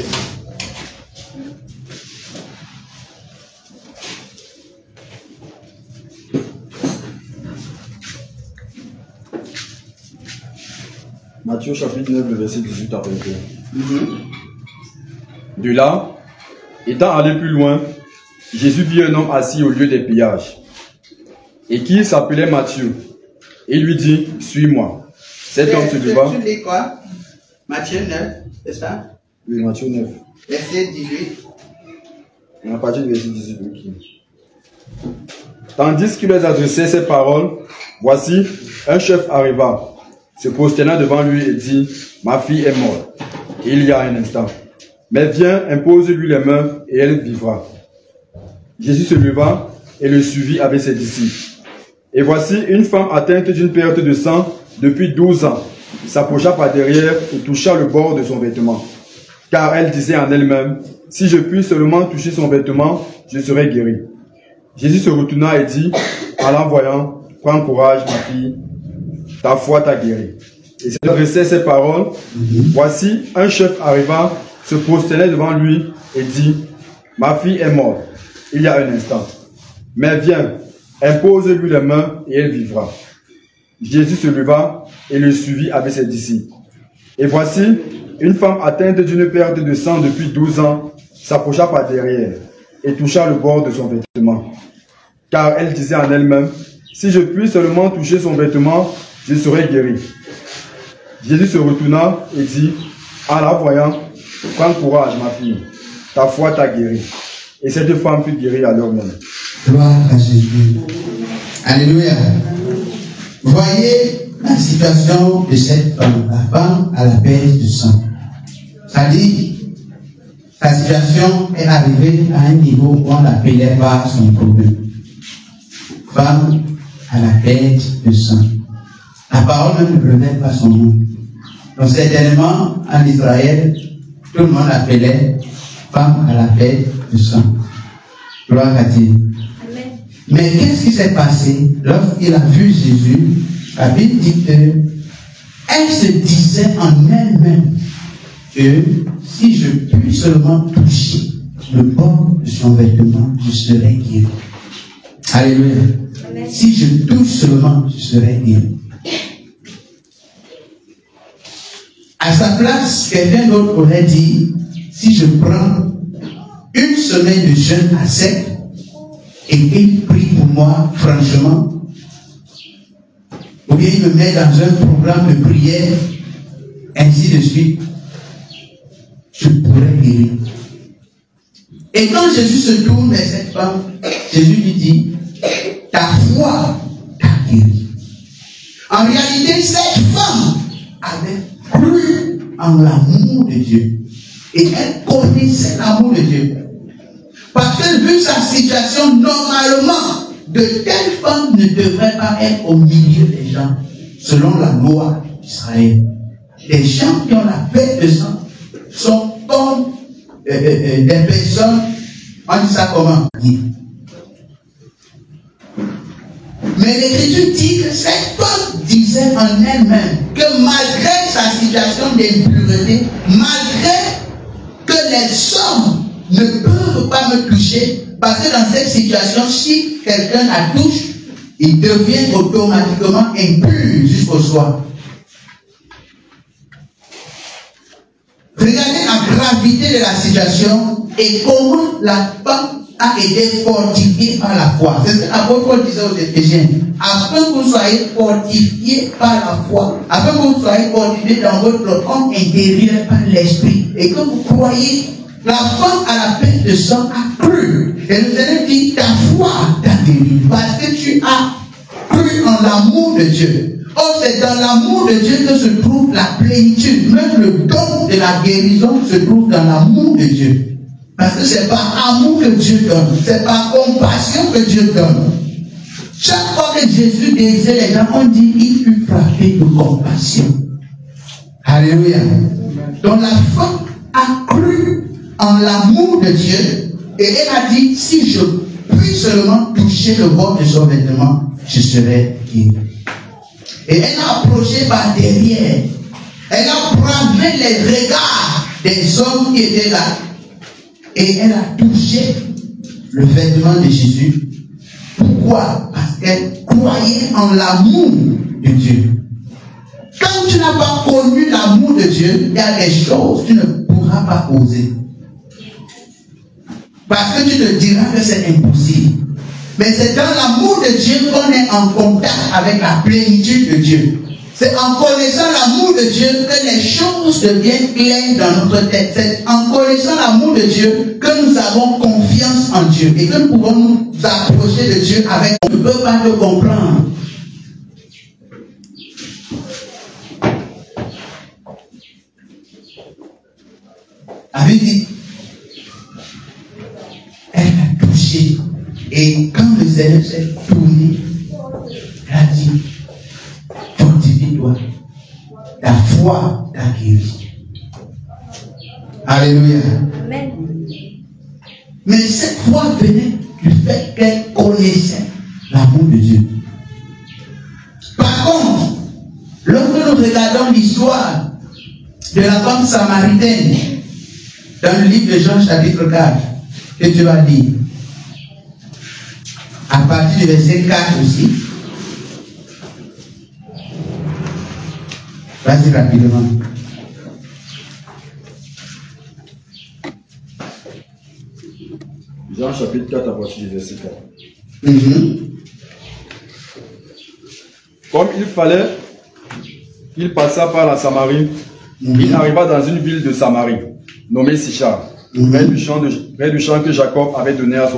Matthieu chapitre 9, le verset 18 à 21. De là, étant allé plus loin, Jésus vit un homme assis au lieu des pillages, et qui s'appelait Matthieu. Et il lui dit, suis-moi. Cet homme se leva. Tu lis quoi? Matthieu 9, c'est ça? Oui, Matthieu 9. Verset 18. On a parti du verset 18. Okay. Tandis qu'il leur adressait ces paroles, voici, un chef arriva, se prosterna devant lui et dit, ma fille est morte. Et il y a un instant. Mais viens, impose-lui les mains et elle vivra. Jésus se leva et le suivit avec ses disciples. Et voici une femme atteinte d'une perte de sang depuis 12 ans s'approcha par derrière et toucha le bord de son vêtement. Car elle disait en elle-même, si je puis seulement toucher son vêtement, je serai guéri. Jésus se retourna et dit, en l'envoyant, prends courage, ma fille, ta foi t'a guéri. Et s'il adressait ces paroles, voici un chef arriva, se prosternait devant lui et dit, ma fille est morte, il y a un instant. Mais viens, impose-lui les mains et elle vivra. Jésus se leva et le suivit avec ses disciples. Et voici, une femme atteinte d'une perte de sang depuis 12 ans s'approcha par derrière et toucha le bord de son vêtement. Car elle disait en elle-même, si je puis seulement toucher son vêtement, je serai guéri. Jésus se retourna et dit, en la voyant, prends courage, ma fille, ta foi t'a guéri. Et cette femme fut guérie à l'heure même. Gloire à Jésus. Alléluia. Voyez la situation de cette femme, la femme à la perte de sang. Ça dit, sa situation est arrivée à un niveau où on n'appelait pas son problème. Femme à la perte de sang. La parole ne prenait pas son nom. Donc certainement, en Israël, tout le monde appelait femme à la perte de sang. Gloire à Dieu. Mais qu'est-ce qui s'est passé lorsqu'il a vu Jésus? La Bible dit qu'elle se disait en elle-même que si je puis seulement toucher le bord de son vêtement, je serai guéri. Alléluia. Si je touche seulement, je serai guéri. À sa place, quelqu'un d'autre aurait dit, si je prends une semaine de jeûne à sec et qu'il prie pour moi, franchement, ou bien il me met dans un programme de prière, ainsi de suite, je pourrais guérir. Et quand Jésus se tourne vers cette femme, Jésus lui dit, ta foi t'a guéri. En réalité, cette femme avait cru en l'amour de Dieu. Et elle connaissait l'amour de Dieu. Parce que vu sa situation, normalement, de telles femmes ne devraient pas être au milieu des gens, selon la loi d'Israël. Les gens qui ont la perte de sang sont comme des personnes, on dit ça comment? Mais l'Écriture dit que cette femme disait en elle-même que malgré sa situation d'impureté, malgré que les hommes ne peuvent pas me toucher, parce que dans cette situation, si quelqu'un la touche, il devient automatiquement impur jusqu'au soir. Regardez la gravité de la situation et comment la femme a été fortifiée par la foi. C'est ce que l'apôtre Paul disait aux Éphésiens. Afin que vous soyez fortifiés par la foi, afin que vous soyez fortifiés dans votre homme intérieur par l'esprit, et que vous croyez. La femme à la perte de sang a cru. Et nous allons dire, ta foi t'a guéri. Parce que tu as cru en l'amour de Dieu. Or, c'est dans l'amour de Dieu que se trouve la plénitude. Même le don de la guérison se trouve dans l'amour de Dieu. Parce que c'est par amour que Dieu donne. C'est par compassion que Dieu donne. Chaque fois que Jésus guérissait les gens, on dit, il fut frappé de compassion. Alléluia. Donc la femme a cru en l'amour de Dieu, et elle a dit, si je puis seulement toucher le bord de son vêtement, je serai guéri. Et elle a approché par derrière, elle a bravé les regards des hommes qui étaient là, et elle a touché le vêtement de Jésus. Pourquoi? Parce qu'elle croyait en l'amour de Dieu. Quand tu n'as pas connu l'amour de Dieu, il y a des choses que tu ne pourras pas oser. Parce que tu te diras que c'est impossible. Mais c'est dans l'amour de Dieu qu'on est en contact avec la plénitude de Dieu. C'est en connaissant l'amour de Dieu que les choses deviennent claires dans notre tête. C'est en connaissant l'amour de Dieu que nous avons confiance en Dieu et que nous pouvons nous approcher de Dieu avec. On ne peut pas te comprendre. Avait dit, elle a touché. Et quand le Seigneur s'est tourné, elle a dit, fortifie-toi, ta foi t'a guéri. Alléluia. Amen. Mais cette foi venait du fait qu'elle connaissait l'amour de Dieu. Par contre, lorsque nous regardons l'histoire de la femme samaritaine, dans le livre de Jean chapitre 4, que tu vas lire, à partir du verset 4 aussi, vas-y rapidement. Jean chapitre 4 à partir du verset 4. Comme il fallait, il passa par la Samarie, il arriva dans une ville de Samarie, nommée Sichar, près du champ que Jacob avait donné à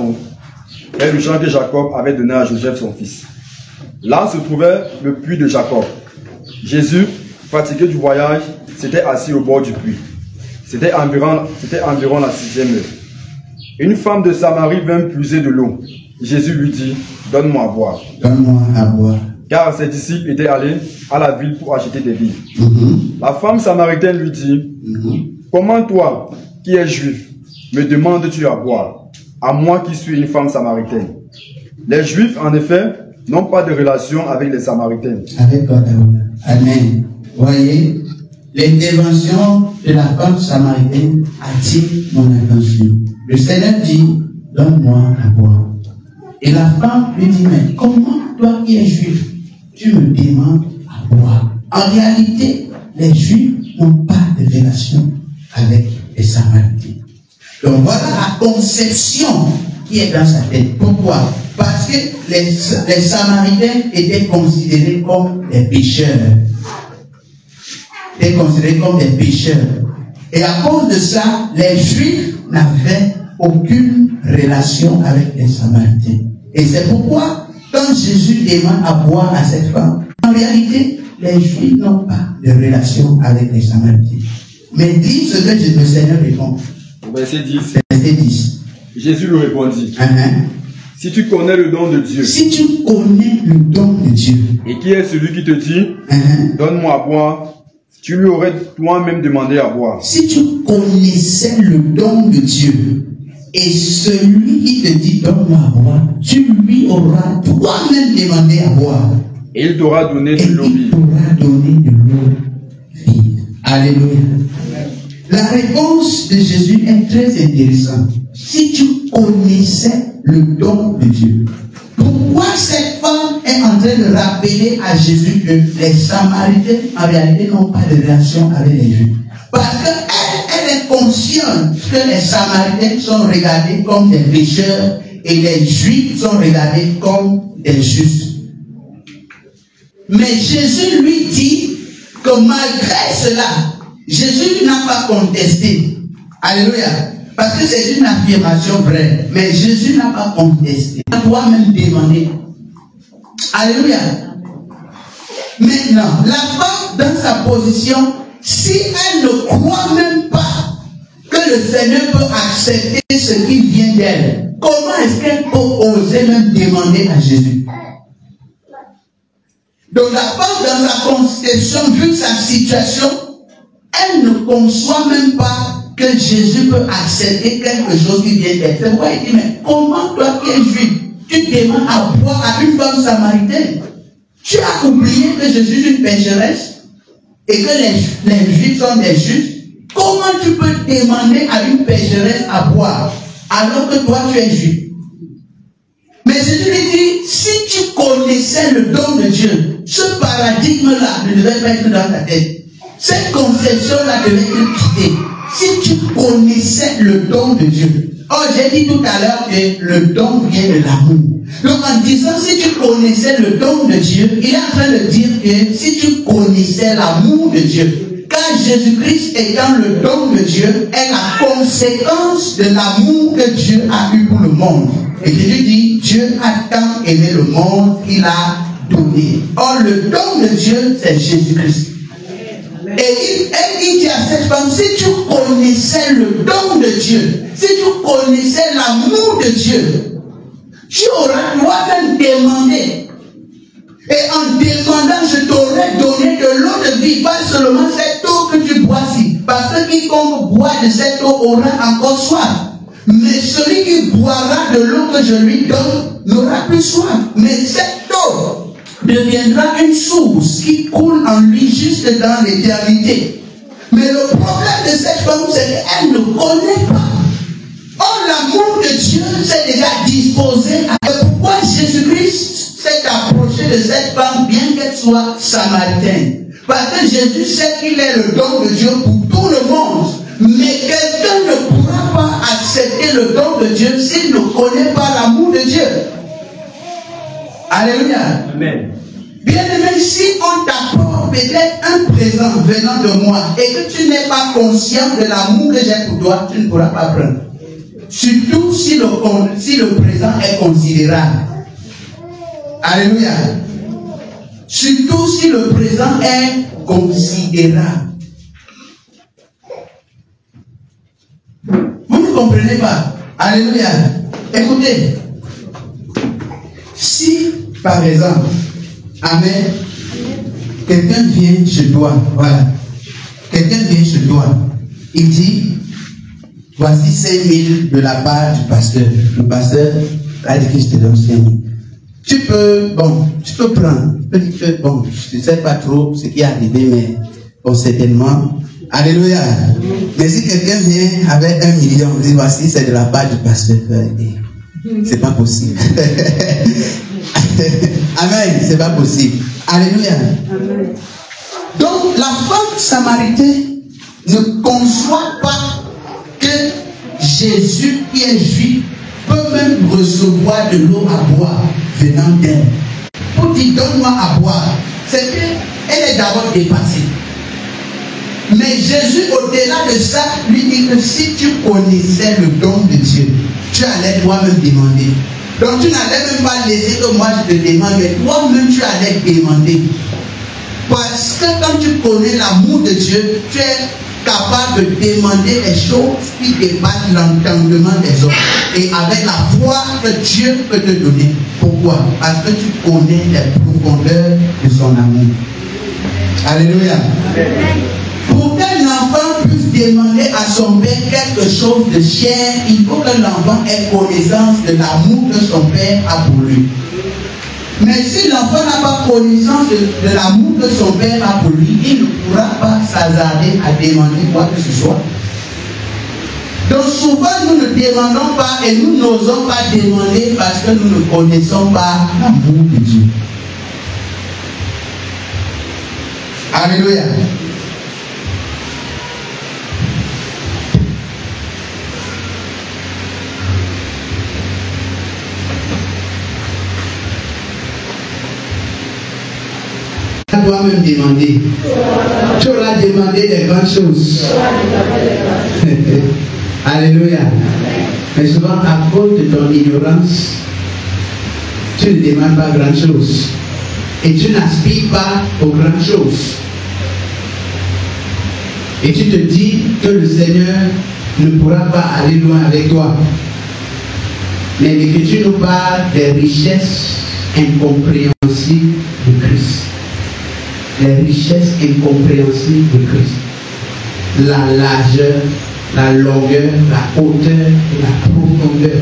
Joseph son fils. Là se trouvait le puits de Jacob. Jésus, fatigué du voyage, s'était assis au bord du puits. C'était environ la 6e heure. Une femme de Samarie vint puiser de l'eau. Jésus lui dit, donne-moi à boire. Donne-moi à boire. Car ses disciples étaient allés à la ville pour acheter des vivres. La femme samaritaine lui dit, comment toi, qui es juif, me demandes-tu à boire, à moi qui suis une femme samaritaine? Les Juifs, en effet, n'ont pas de relation avec les Samaritains. Avec God. Amen. Voyez, l'intervention de la femme samaritaine attire mon attention. Le Seigneur dit, donne-moi à boire. Et la femme lui dit, mais comment toi qui es juif, tu me demandes à boire? En réalité, les Juifs n'ont pas de relation avec les Samaritains. Donc voilà la conception qui est dans sa tête. Pourquoi? Parce que les Samaritains étaient considérés comme des pécheurs. Étaient considérés comme des pécheurs. Et à cause de ça, les Juifs n'avaient aucune relation avec les Samaritains. Et c'est pourquoi, quand Jésus demande à boire à cette femme, en réalité, les Juifs n'ont pas de relation avec les Samaritains. Mais dis ce que le Seigneur répond. Verset 10. Verset 10. Jésus lui répondit. Si tu connais le don de Dieu. Si tu connais le don de Dieu. Et qui est celui qui te dit, donne-moi à boire, tu lui aurais toi-même demandé à boire. Si tu connaissais le don de Dieu, et celui qui te dit, donne-moi à boire, tu lui auras toi-même demandé à boire. Et il t'aura donné de l'eau vive. Alléluia. La réponse de Jésus est très intéressante. Si tu connaissais le don de Dieu, pourquoi cette femme est en train de rappeler à Jésus que les Samaritains, en réalité, n'ont pas de relation avec les Juifs? Parce qu'elle est consciente que les Samaritains sont regardés comme des pécheurs et les Juifs sont regardés comme des justes. Mais Jésus lui dit que malgré cela, Jésus n'a pas contesté. Alléluia. Parce que c'est une affirmation vraie. Mais Jésus n'a pas contesté. Il a toi-même demandé. Alléluia. Maintenant, la femme dans sa position, si elle ne croit même pas que le Seigneur peut accepter ce qui vient d'elle, comment est-ce qu'elle peut oser même demander à Jésus? Donc la femme dans sa conception, vu sa situation, elle ne conçoit même pas que Jésus peut accepter quelque chose qui vient d'elle. C'est pourquoi il dit, mais comment toi qui es juif, tu demandes à boire à une femme samaritaine? Tu as oublié que Jésus est une pécheresse et que les juifs sont des justes. Comment tu peux demander à une pécheresse à boire alors que toi tu es juif? Mais Jésus lui dit, si tu connaissais le don de Dieu, ce paradis paradigme-là ne devait pas être dans ta tête. Cette conception-là devait être quittée. Si tu connaissais le don de Dieu. Oh, j'ai dit tout à l'heure que le don vient de l'amour. Donc en disant si tu connaissais le don de Dieu, il est en train de dire que si tu connaissais l'amour de Dieu, car Jésus-Christ étant le don de Dieu est la conséquence de l'amour que Dieu a eu pour le monde. Et Jésus dit, Dieu a tant aimé le monde qu'il a donné. Or le don de Dieu, c'est Jésus-Christ. Et il dit à cette femme, si tu connaissais le don de Dieu, si tu connaissais l'amour de Dieu, tu auras toi-même demandé. Et en demandant, je t'aurais donné de l'eau de vie, pas seulement cette eau que tu bois ici. Parce que quiconque boit de cette eau aura encore soif. Mais celui qui boira de l'eau que je lui donne n'aura plus soif. Mais cette eau deviendra une source qui coule en lui juste dans l'éternité. Mais le problème de cette femme, c'est qu'elle ne connaît pas. Or, l'amour de Dieu s'est déjà disposé à... Pourquoi Jésus-Christ s'est approché de cette femme, bien qu'elle soit samaritaine? Parce que Jésus sait qu'il est le don de Dieu pour tout le monde. Mais quelqu'un ne pourra pas accepter le don de Dieu s'il ne connaît pas l'amour de Dieu. Alléluia. Amen. Bien-aimé, si on t'apporte peut-être un présent venant de moi et que tu n'es pas conscient de l'amour que j'ai pour toi, tu ne pourras pas prendre. Surtout si le présent est considérable. Alléluia. Surtout si le présent est considérable. Vous ne comprenez pas. Alléluia. Écoutez. Si, par exemple, amen, quelqu'un vient chez toi, voilà, quelqu'un vient chez toi, il dit, voici 5 000 de la part du pasteur. Le pasteur a dit que je te donne 5 000. Tu peux prendre. Tu peux dire que, bon, je ne sais pas trop ce qui est arrivé, mais bon, certainement. Alléluia. Mais si quelqu'un vient avec 1 million, il dit, voici, c'est de la part du pasteur. C'est pas possible. Amen, c'est pas possible. Alléluia. Amen. Donc, la femme samaritaine ne conçoit pas que Jésus, qui est juif, peut même recevoir de l'eau à boire venant d'elle. Pour dire, donne-moi à boire, c'est qu'elle est d'abord dépassée. Mais Jésus, au-delà de ça, lui dit que si tu connaissais le don de Dieu, tu allais toi-même demander. Donc tu n'allais même pas laisser que moi je te demande, mais toi-même tu allais demander. Parce que quand tu connais l'amour de Dieu, tu es capable de demander des choses qui dépassent l'entendement des hommes. Et avec la foi que Dieu peut te donner. Pourquoi? Parce que tu connais les profondeurs de son amour. Alléluia. Amen. Pour qu'un enfant puisse demander à son père quelque chose de cher, il faut que l'enfant ait connaissance de l'amour que son père a pour lui. Mais si l'enfant n'a pas connaissance de l'amour que son père a pour lui, il ne pourra pas s'hasarder à demander quoi que ce soit. Donc souvent nous ne demandons pas et nous n'osons pas demander parce que nous ne connaissons pas l'amour de Dieu. Alléluia. Toi-même demander. Tu auras demandé des grandes choses. Alléluia. Mais souvent, à cause de ton ignorance, tu ne demandes pas grandes choses. Et tu n'aspires pas aux grandes choses. Et tu te dis que le Seigneur ne pourra pas aller loin avec toi. Mais l'Écriture nous parle des richesses incompréhensibles de Christ. Les richesses incompréhensibles de Christ. La largeur, la longueur, la hauteur et la profondeur.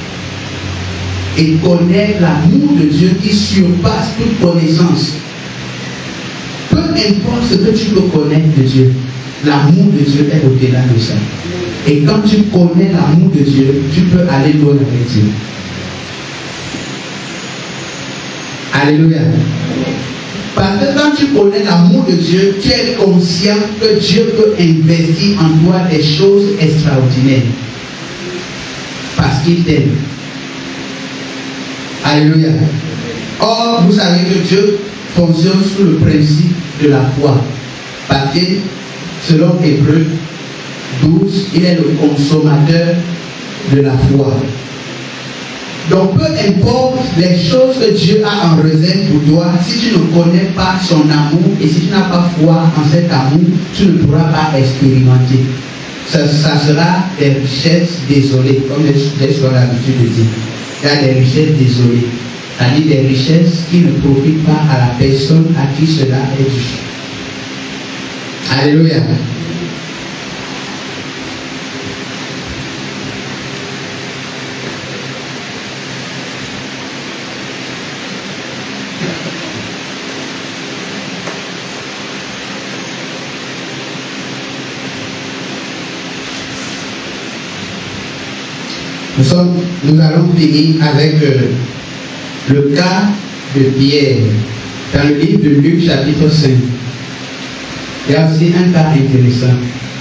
Et connaître l'amour de Dieu qui surpasse toute connaissance. Peu importe ce que tu peux connaître de Dieu, l'amour de Dieu est au-delà de ça. Et quand tu connais l'amour de Dieu, tu peux aller loin avec Dieu. Alléluia. Parce que quand tu connais l'amour de Dieu, tu es conscient que Dieu peut investir en toi des choses extraordinaires. Parce qu'il t'aime. Alléluia. Or, vous savez que Dieu fonctionne sous le principe de la foi. Parce que, selon Hébreux 12, il est le consommateur de la foi. Donc, peu importe les choses que Dieu a en réserve pour toi, si tu ne connais pas son amour et si tu n'as pas foi en cet amour, tu ne pourras pas expérimenter. Ça sera des richesses désolées, comme j'ai souvent l'habitude de dire. Il y a des richesses désolées, c'est-à-dire des richesses qui ne profitent pas à la personne à qui cela est dû. Alléluia. Nous allons finir avec le cas de Pierre dans le livre de Luc chapitre 5. Il y a aussi un cas intéressant.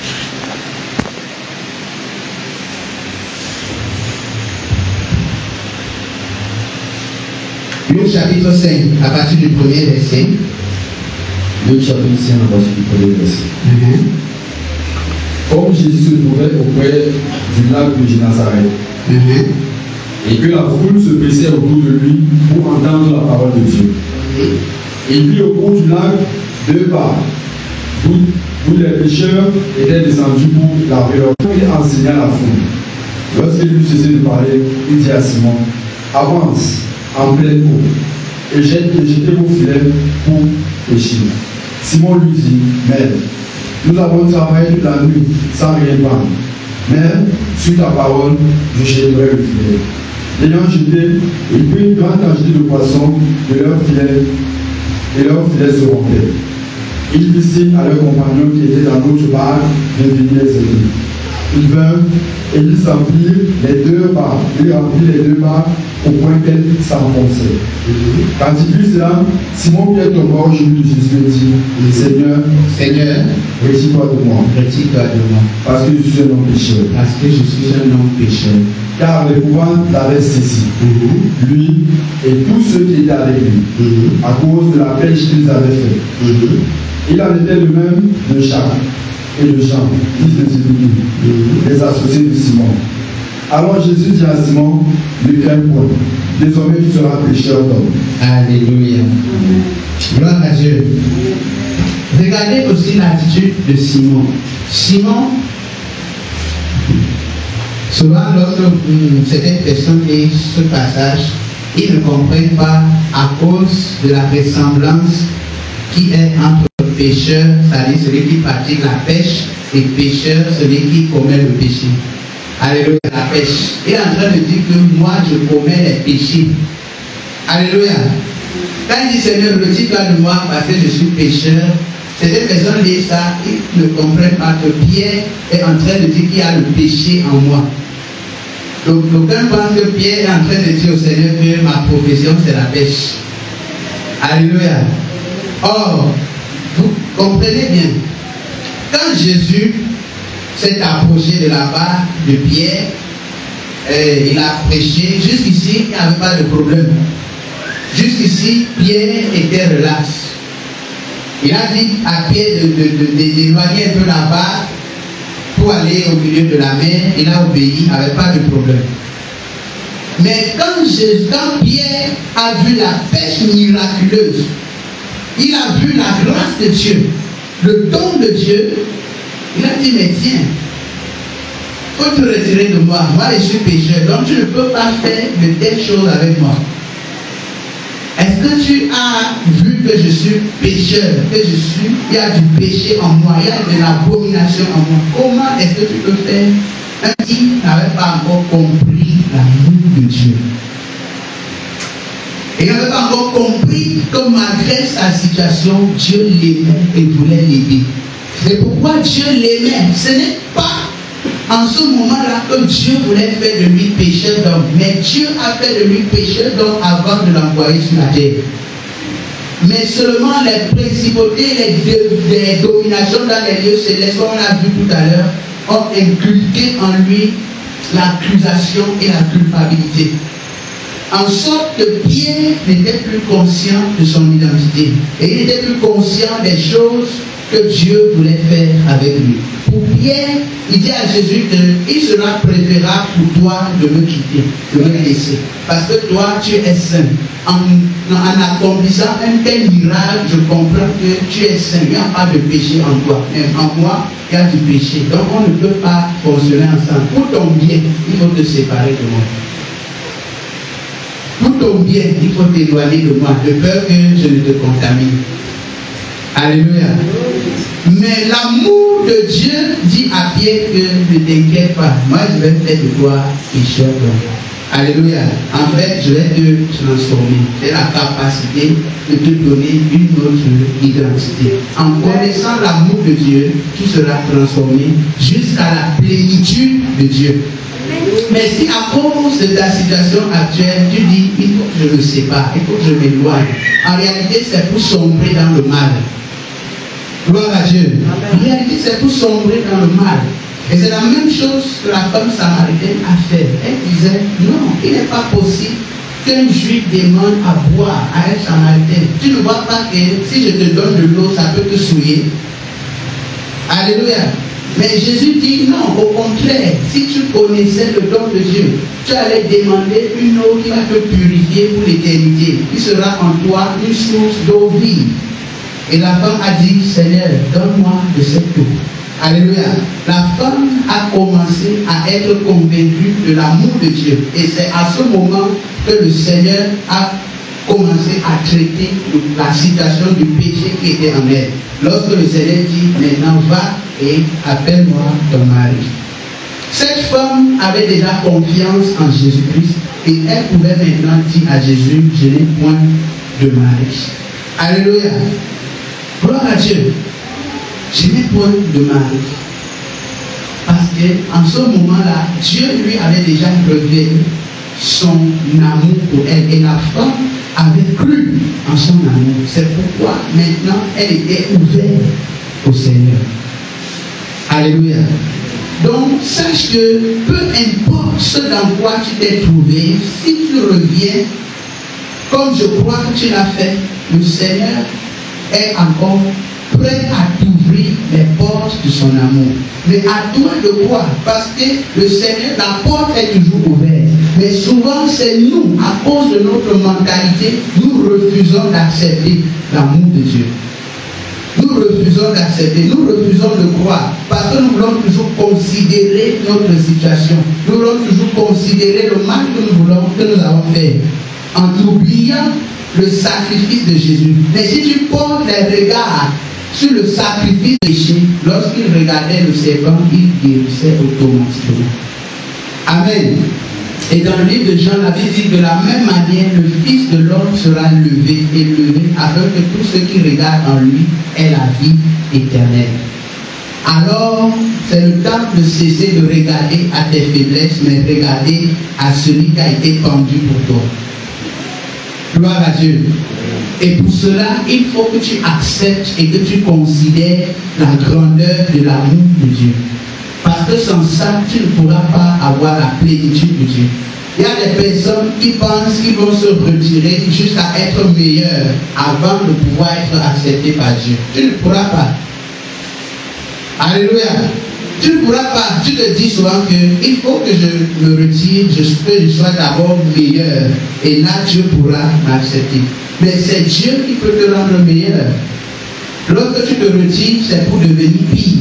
Luc chapitre 5, à partir du premier verset. Luc chapitre 5, à partir du premier verset. Comme Jésus se trouvait auprès du lac de Génézareth, et que la foule se pressait autour de lui pour entendre la parole de Dieu. Il vit au bout du lac 2 barques, où les pêcheurs étaient descendus pour laver leur peau. Il enseigna la foule. Lorsqu'il eut cessé de parler, il dit à Simon, avance en pleine eau et jetez vos filets pour pêcher. Simon lui dit, Maître, nous avons travaillé toute la nuit sans rien prendre. Mais, sur ta parole, je jetterai le filet. L'ayant jeté, il prit une grande quantité de poissons de leur filet, et leur filet se rompait. Ils firent signe à leurs compagnons qui étaient dans l'autre barque de venir les aider. Ils vinrent et ils s'emplirent les 2 barques. Ils remplirent les 2 barques au point qu'elles s'enfonçaient. Quand il vit cela, Simon Pierre tomba au genou de Jésus et dit, Seigneur, retire-toi de moi. Retire-toi de moi. Parce que je suis un homme pécheur. Parce que je suis un homme pécheur. Car l'épouvante l'avait saisi, lui et tous ceux qui étaient avec lui, à cause de la pêche qu'ils avaient faite. Il en était de même de Jacques et de Jean, fils de Zébédée, les associés de Simon. Alors Jésus dit à Simon, ne crains point, désormais tu seras pécheur d'hommes. Alléluia. Gloire à Dieu. Regardez aussi l'attitude de Simon. Simon, souvent lorsque certaines personnes lisent ce passage, ils ne comprennent pas à cause de la ressemblance qui est entre pécheur, c'est-à-dire celui qui pratique la pêche, et pécheur, celui qui commet le péché. Alléluia, la pêche. Il est en train de dire que moi je commets les péchés. Alléluia. Quand il dit Seigneur, retire-toi de moi parce que je suis pécheur, certaines personnes lisent ça, ils ne comprennent pas que Pierre est en train de dire qu'il y a le péché en moi. Donc, aucun pense que Pierre est en train de dire au Seigneur que ma profession c'est la pêche. Alléluia. Or, vous comprenez bien, quand Jésus s'est approché de la barque de Pierre, il a prêché, jusqu'ici, il n'y avait pas de problème. Jusqu'ici, Pierre était relax. Il a dit à Pierre d'éloigner un peu la barque pour aller au milieu de la mer. Il a obéi, il n'y avait pas de problème. Mais quand Pierre a vu la pêche miraculeuse, il a vu la grâce de Dieu, le don de Dieu, il a dit, mais tiens, il faut te retirer de moi. Moi, je suis pécheur, donc tu ne peux pas faire de telles choses avec moi. Est-ce que tu as vu que je suis pécheur, il y a du péché en moi, il y a de l'abomination en moi? Comment est-ce que tu peux faire un qui n'avait pas encore compris l'amour de Dieu? Il n'avait pas encore compris que malgré sa situation, Dieu l'aimait et voulait l'aider. C'est pourquoi Dieu l'aimait. Ce n'est pas en ce moment-là que Dieu voulait faire de lui pécheur d'homme. Mais Dieu a fait de lui pécheur d'homme avant de l'envoyer sur la terre. mais seulement les principautés, les dominations dans les lieux célestes, comme on a vu tout à l'heure, ont inculqué en lui l'accusation et la culpabilité. En sorte que Pierre n'était plus conscient de son identité. Et il n'était plus conscient des choses que Dieu voulait faire avec lui. Pour Pierre, il dit à Jésus qu'il sera préférable pour toi de me quitter, de me laisser. Parce que toi, tu es saint. En accomplissant un tel miracle, je comprends que tu es saint. Il n'y a pas de péché en toi. Même en moi, il y a du péché. Donc on ne peut pas fonctionner ensemble. Pour ton bien, il faut te séparer de moi. Pour ton bien, il faut t'éloigner de moi, de peur que je ne te contamine. Alléluia. Mais l'amour de Dieu dit à Pierre que ne t'inquiète pas, moi je vais faire de toi pécheur. Alléluia. En fait, je vais te transformer. C'est la capacité de te donner une autre identité. En connaissant l'amour de Dieu, tu seras transformé jusqu'à la plénitude de Dieu. Mais si à cause de ta situation actuelle, tu dis, il faut que je me sépare, il faut que je m'éloigne. En réalité, c'est pour sombrer dans le mal. Gloire à Dieu. En réalité, c'est pour sombrer dans le mal. Et c'est la même chose que la femme samaritaine a fait. Elle disait, non, il n'est pas possible qu'un juif demande à boire à un samaritain. Tu ne vois pas que si je te donne de l'eau, ça peut te souiller. Alléluia. Mais Jésus dit non, au contraire, si tu connaissais le don de Dieu, tu allais demander une eau qui va te purifier pour l'éternité, qui sera en toi une source d'eau vive. Et la femme a dit, Seigneur, donne-moi de cette eau. Alléluia. La femme a commencé à être convaincue de l'amour de Dieu. Et c'est à ce moment que le Seigneur a commencé à traiter la situation du péché qui était en elle. Lorsque le Seigneur dit, maintenant va et appelle-moi ton mari. Cette femme avait déjà confiance en Jésus-Christ et elle pouvait maintenant dire à Jésus, je n'ai point de mari. Alléluia. Gloire à Dieu. Je n'ai point de mari. Parce qu'en ce moment-là, Dieu lui avait déjà révélé son amour pour elle. Et la femme avait cru en son amour. C'est pourquoi maintenant elle était ouverte au Seigneur. Alléluia. Donc, sache que peu importe ce dans quoi tu t'es trouvé, si tu reviens, comme je crois que tu l'as fait, le Seigneur est encore prêt à t'ouvrir les portes de son amour. Mais à toi de quoi? Parce que le Seigneur, la porte est toujours ouverte. Mais souvent, c'est nous, à cause de notre mentalité, nous refusons d'accepter l'amour de Dieu. Nous refusons d'accepter, nous refusons de croire, parce que nous voulons toujours considérer notre situation. Nous voulons toujours considérer le mal que nous avons fait, en oubliant le sacrifice de Jésus. Mais si tu portes les regards sur le sacrifice de Jésus, lorsqu'il regardait le serpent, il guérissait automatiquement. Amen. Et dans le livre de Jean, la Bible dit de la même manière, le Fils de l'homme sera levé et levé afin que tous ceux qui regardent en lui aient la vie éternelle. Alors, c'est le temps de cesser de regarder à tes faiblesses, mais regarder à celui qui a été pendu pour toi. Gloire à Dieu. Et pour cela, il faut que tu acceptes et que tu considères la grandeur de l'amour de Dieu. Parce que sans ça, tu ne pourras pas avoir la plénitude de Dieu. Il y a des personnes qui pensent qu'ils vont se retirer jusqu'à être meilleurs avant de pouvoir être acceptés par Dieu. Tu ne pourras pas. Alléluia. Tu ne pourras pas. Tu te dis souvent qu'il faut que je me retire, que je sois d'abord meilleur. Et là, Dieu pourra m'accepter. Mais c'est Dieu qui peut te rendre meilleur. Lorsque tu te retires, c'est pour devenir pire.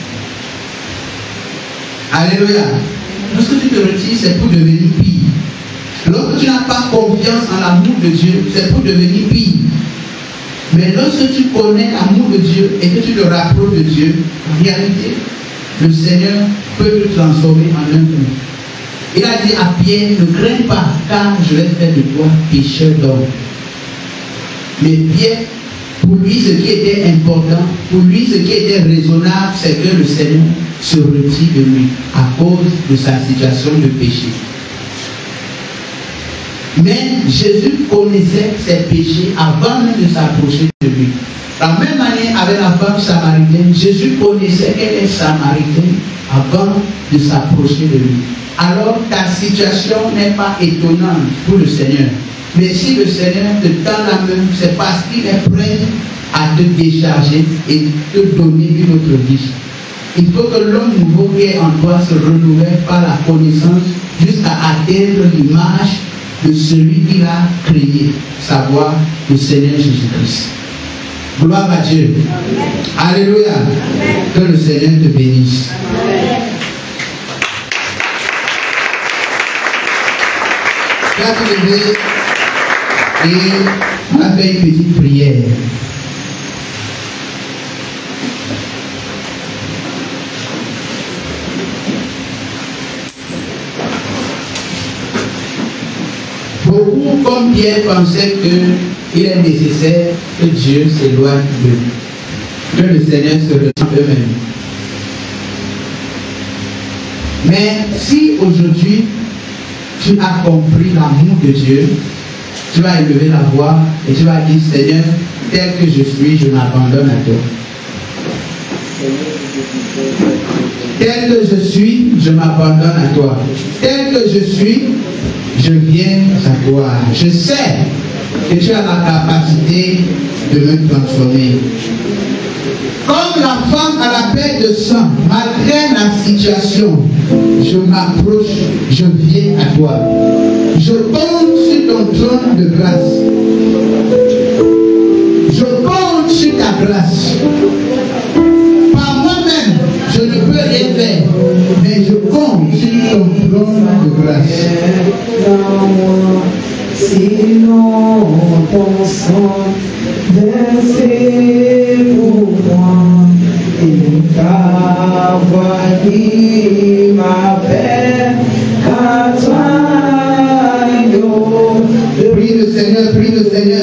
Alléluia. Lorsque tu te retires, c'est pour devenir pire. Lorsque tu n'as pas confiance en l'amour de Dieu, c'est pour devenir pire. Mais lorsque tu connais l'amour de Dieu et que tu te rapproches de Dieu, en réalité, le Seigneur peut te transformer en un coup. Il a dit à Pierre, ne crains pas, car je vais faire de toi pécheur d'hommes. Mais Pierre, pour lui, ce qui était important, pour lui, ce qui était raisonnable, c'est que le Seigneur se retire de lui à cause de sa situation de péché. Mais Jésus connaissait ses péchés avant même de s'approcher de lui. De la même manière avec la femme samaritaine, Jésus connaissait qu'elle est samaritaine avant de s'approcher de lui. Alors ta situation n'est pas étonnante pour le Seigneur. Mais si le Seigneur te tend la main, c'est parce qu'il est prêt à te décharger et te donner une autre vie. Il faut que l'homme nouveau qui est en toi se renouvelle par la connaissance jusqu'à atteindre l'image de celui qu'il a créé, savoir le Seigneur Jésus-Christ. Gloire à Dieu. Amen. Alléluia. Amen. Que le Seigneur te bénisse. Tu vas te lever et on va faire une petite prière. Beaucoup, comme Pierre, pensaient qu'il est nécessaire que Dieu s'éloigne d'eux, que le Seigneur se retire eux-mêmes. Mais si aujourd'hui tu as compris l'amour de Dieu, tu vas élever la voix et tu vas dire, Seigneur, tel que je suis, je m'abandonne à toi. Tel que je suis, je m'abandonne à toi. Tel que je suis, je viens à toi. Je sais que tu as la capacité de me transformer. Comme la femme à la perte de sang, malgré la situation, je m'approche, je viens à toi. Je compte sur ton trône de grâce. Je compte sur ta grâce. Par moi-même, je ne peux rien faire, mais je compte sur ton trône de grâce. Sinon, ton sang versé pour moi, et ta voix qui m'appelle à toi. Prie le Seigneur, prie le Seigneur.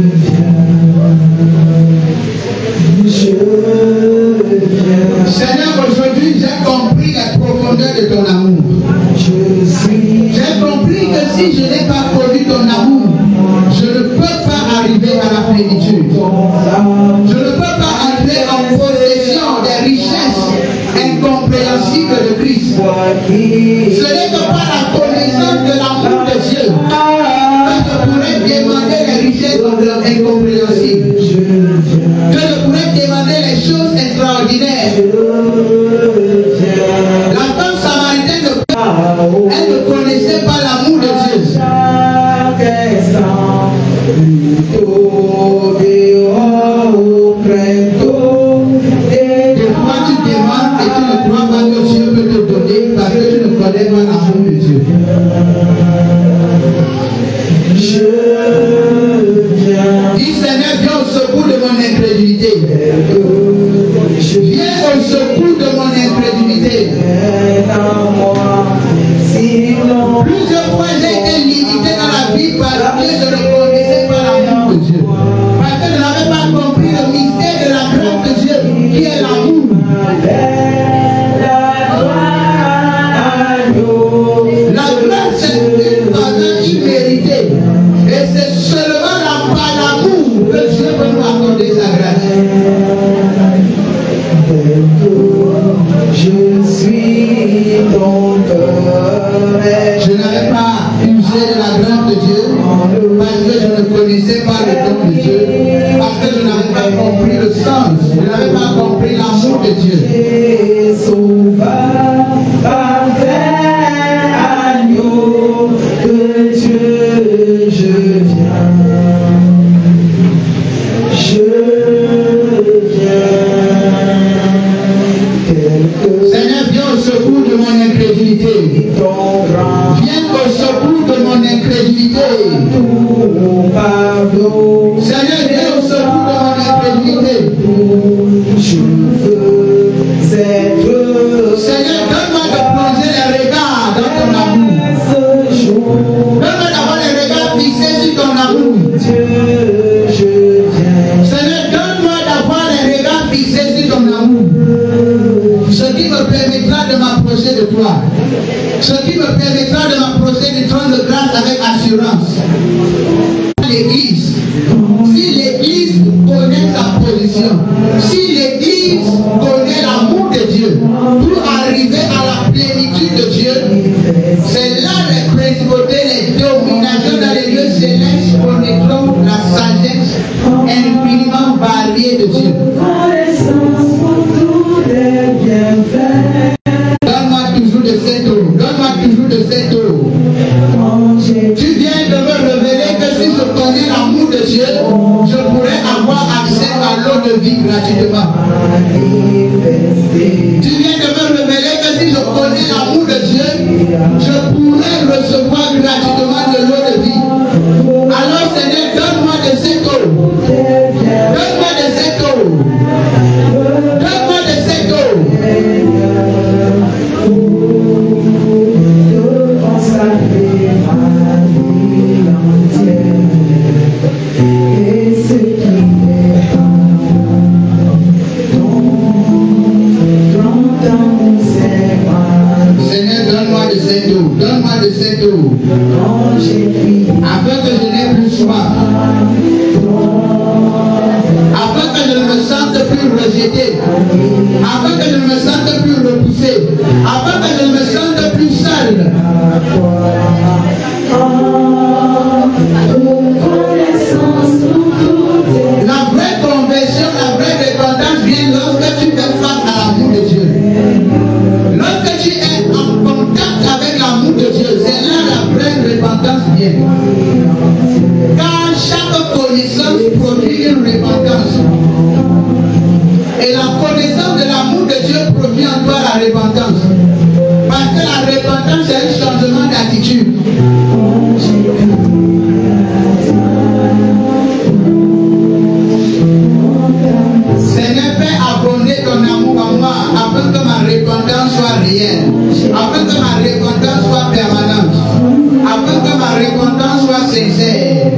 Seigneur, aujourd'hui j'ai compris la profondeur de ton amour. J'ai compris que si je n'ai pas connu ton amour, je ne peux pas arriver à la plénitude. Je ne peux pas arriver en possession des richesses incompréhensibles de Christ. Ce n'est que par la connaissance de l'amour de Dieu que je pourrais demander les richesses incompréhensibles. Que je pourrais demander les choses extraordinaires. La femme samaritaine, elle ne connaissait pas l'amour de Dieu. Des fois tu demandes et tu ne crois pas que Dieu peut te donner parce que tu ne connais pas l'amour de Dieu. Dis Seigneur, viens au secours de mon incrédulité. Viens au secours de mon incrédulité. Plusieurs fois j'ai été limité dans la vie parce que je ne connaissais pas l'amour de Dieu. Parce que je n'avais pas compris le mystère de la grâce de Dieu qui est l'amour. La grâce c'est une faveur imméritée. Et c'est seulement par l'amour que Dieu peut nous accorder sa grâce. Je suis ton cœur. Je n'avais pas usé de la grâce de Dieu parce que je ne connaissais pas le don de Dieu, parce que je n'avais pas compris le sens, je n'avais pas compris l'amour de Dieu. Sauveur, parfait agneau de Dieu, je viens. Seigneur, viens au secours de mon incrédulité. Viens au secours de mon incrédulité. Seigneur, viens au secours de mon incrédulité. Seigneur, donne-moi de plonger les regards dans ton amour. Donne-moi d'avoir les regards fixés sur ton amour. Seigneur, donne-moi d'avoir les regards fixés sur ton amour. Ce qui me permettra de m'approcher de toi. Ce qui me permettra de m'approcher du trône de grâce avec assurance. condition. Si l'Église connaît l'amour de Dieu pour arriver à la plénitude de Dieu, c'est là les principautés, les dominations dans les lieux célestes connaîtront la sagesse infiniment variée de Dieu. Donne-moi toujours de cette eau. Donne-moi toujours de cette eau. Tu viens de me révéler que si je connais l'amour de Dieu, je pourrais avoir accès à l'eau de vie gratuitement. Tu viens de me révéler que si je connais l'amour de Dieu, je pourrais recevoir gratuitement de l'eau de vie. Alors Seigneur, donne-moi de cette eau. Donne-moi de cette eau. Donne-moi de cette eau. Seigneur, donne-moi de cette eau. Donne-moi de cette eau. Afin que je n'ai plus soif. Afin que je ne me sente plus rejeté. Afin que je ne me sente plus repoussé. Afin que je ne me sente plus seul. La vraie conversion, la vraie dépendance vient lorsque tu fais face à l'amour de Dieu. Lorsque tu es en contact avec l'amour de Dieu, c'est là la vraie repentance vient. Car chaque connaissance produit une repentance. Et la connaissance de l'amour de Dieu produit en toi la repentance. Parce que la repentance, c'est un changement d'attitude. Seigneur, fais abonder ton amour en moi afin que ma repentance soit réelle, afin que ma repentance soit permanente, afin que ma repentance soit sincère.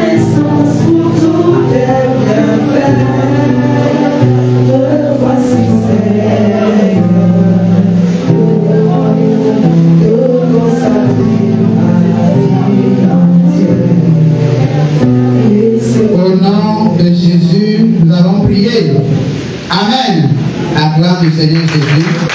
Au nom de Jésus, nous avons prié. Amen. La gloire du Seigneur Jésus.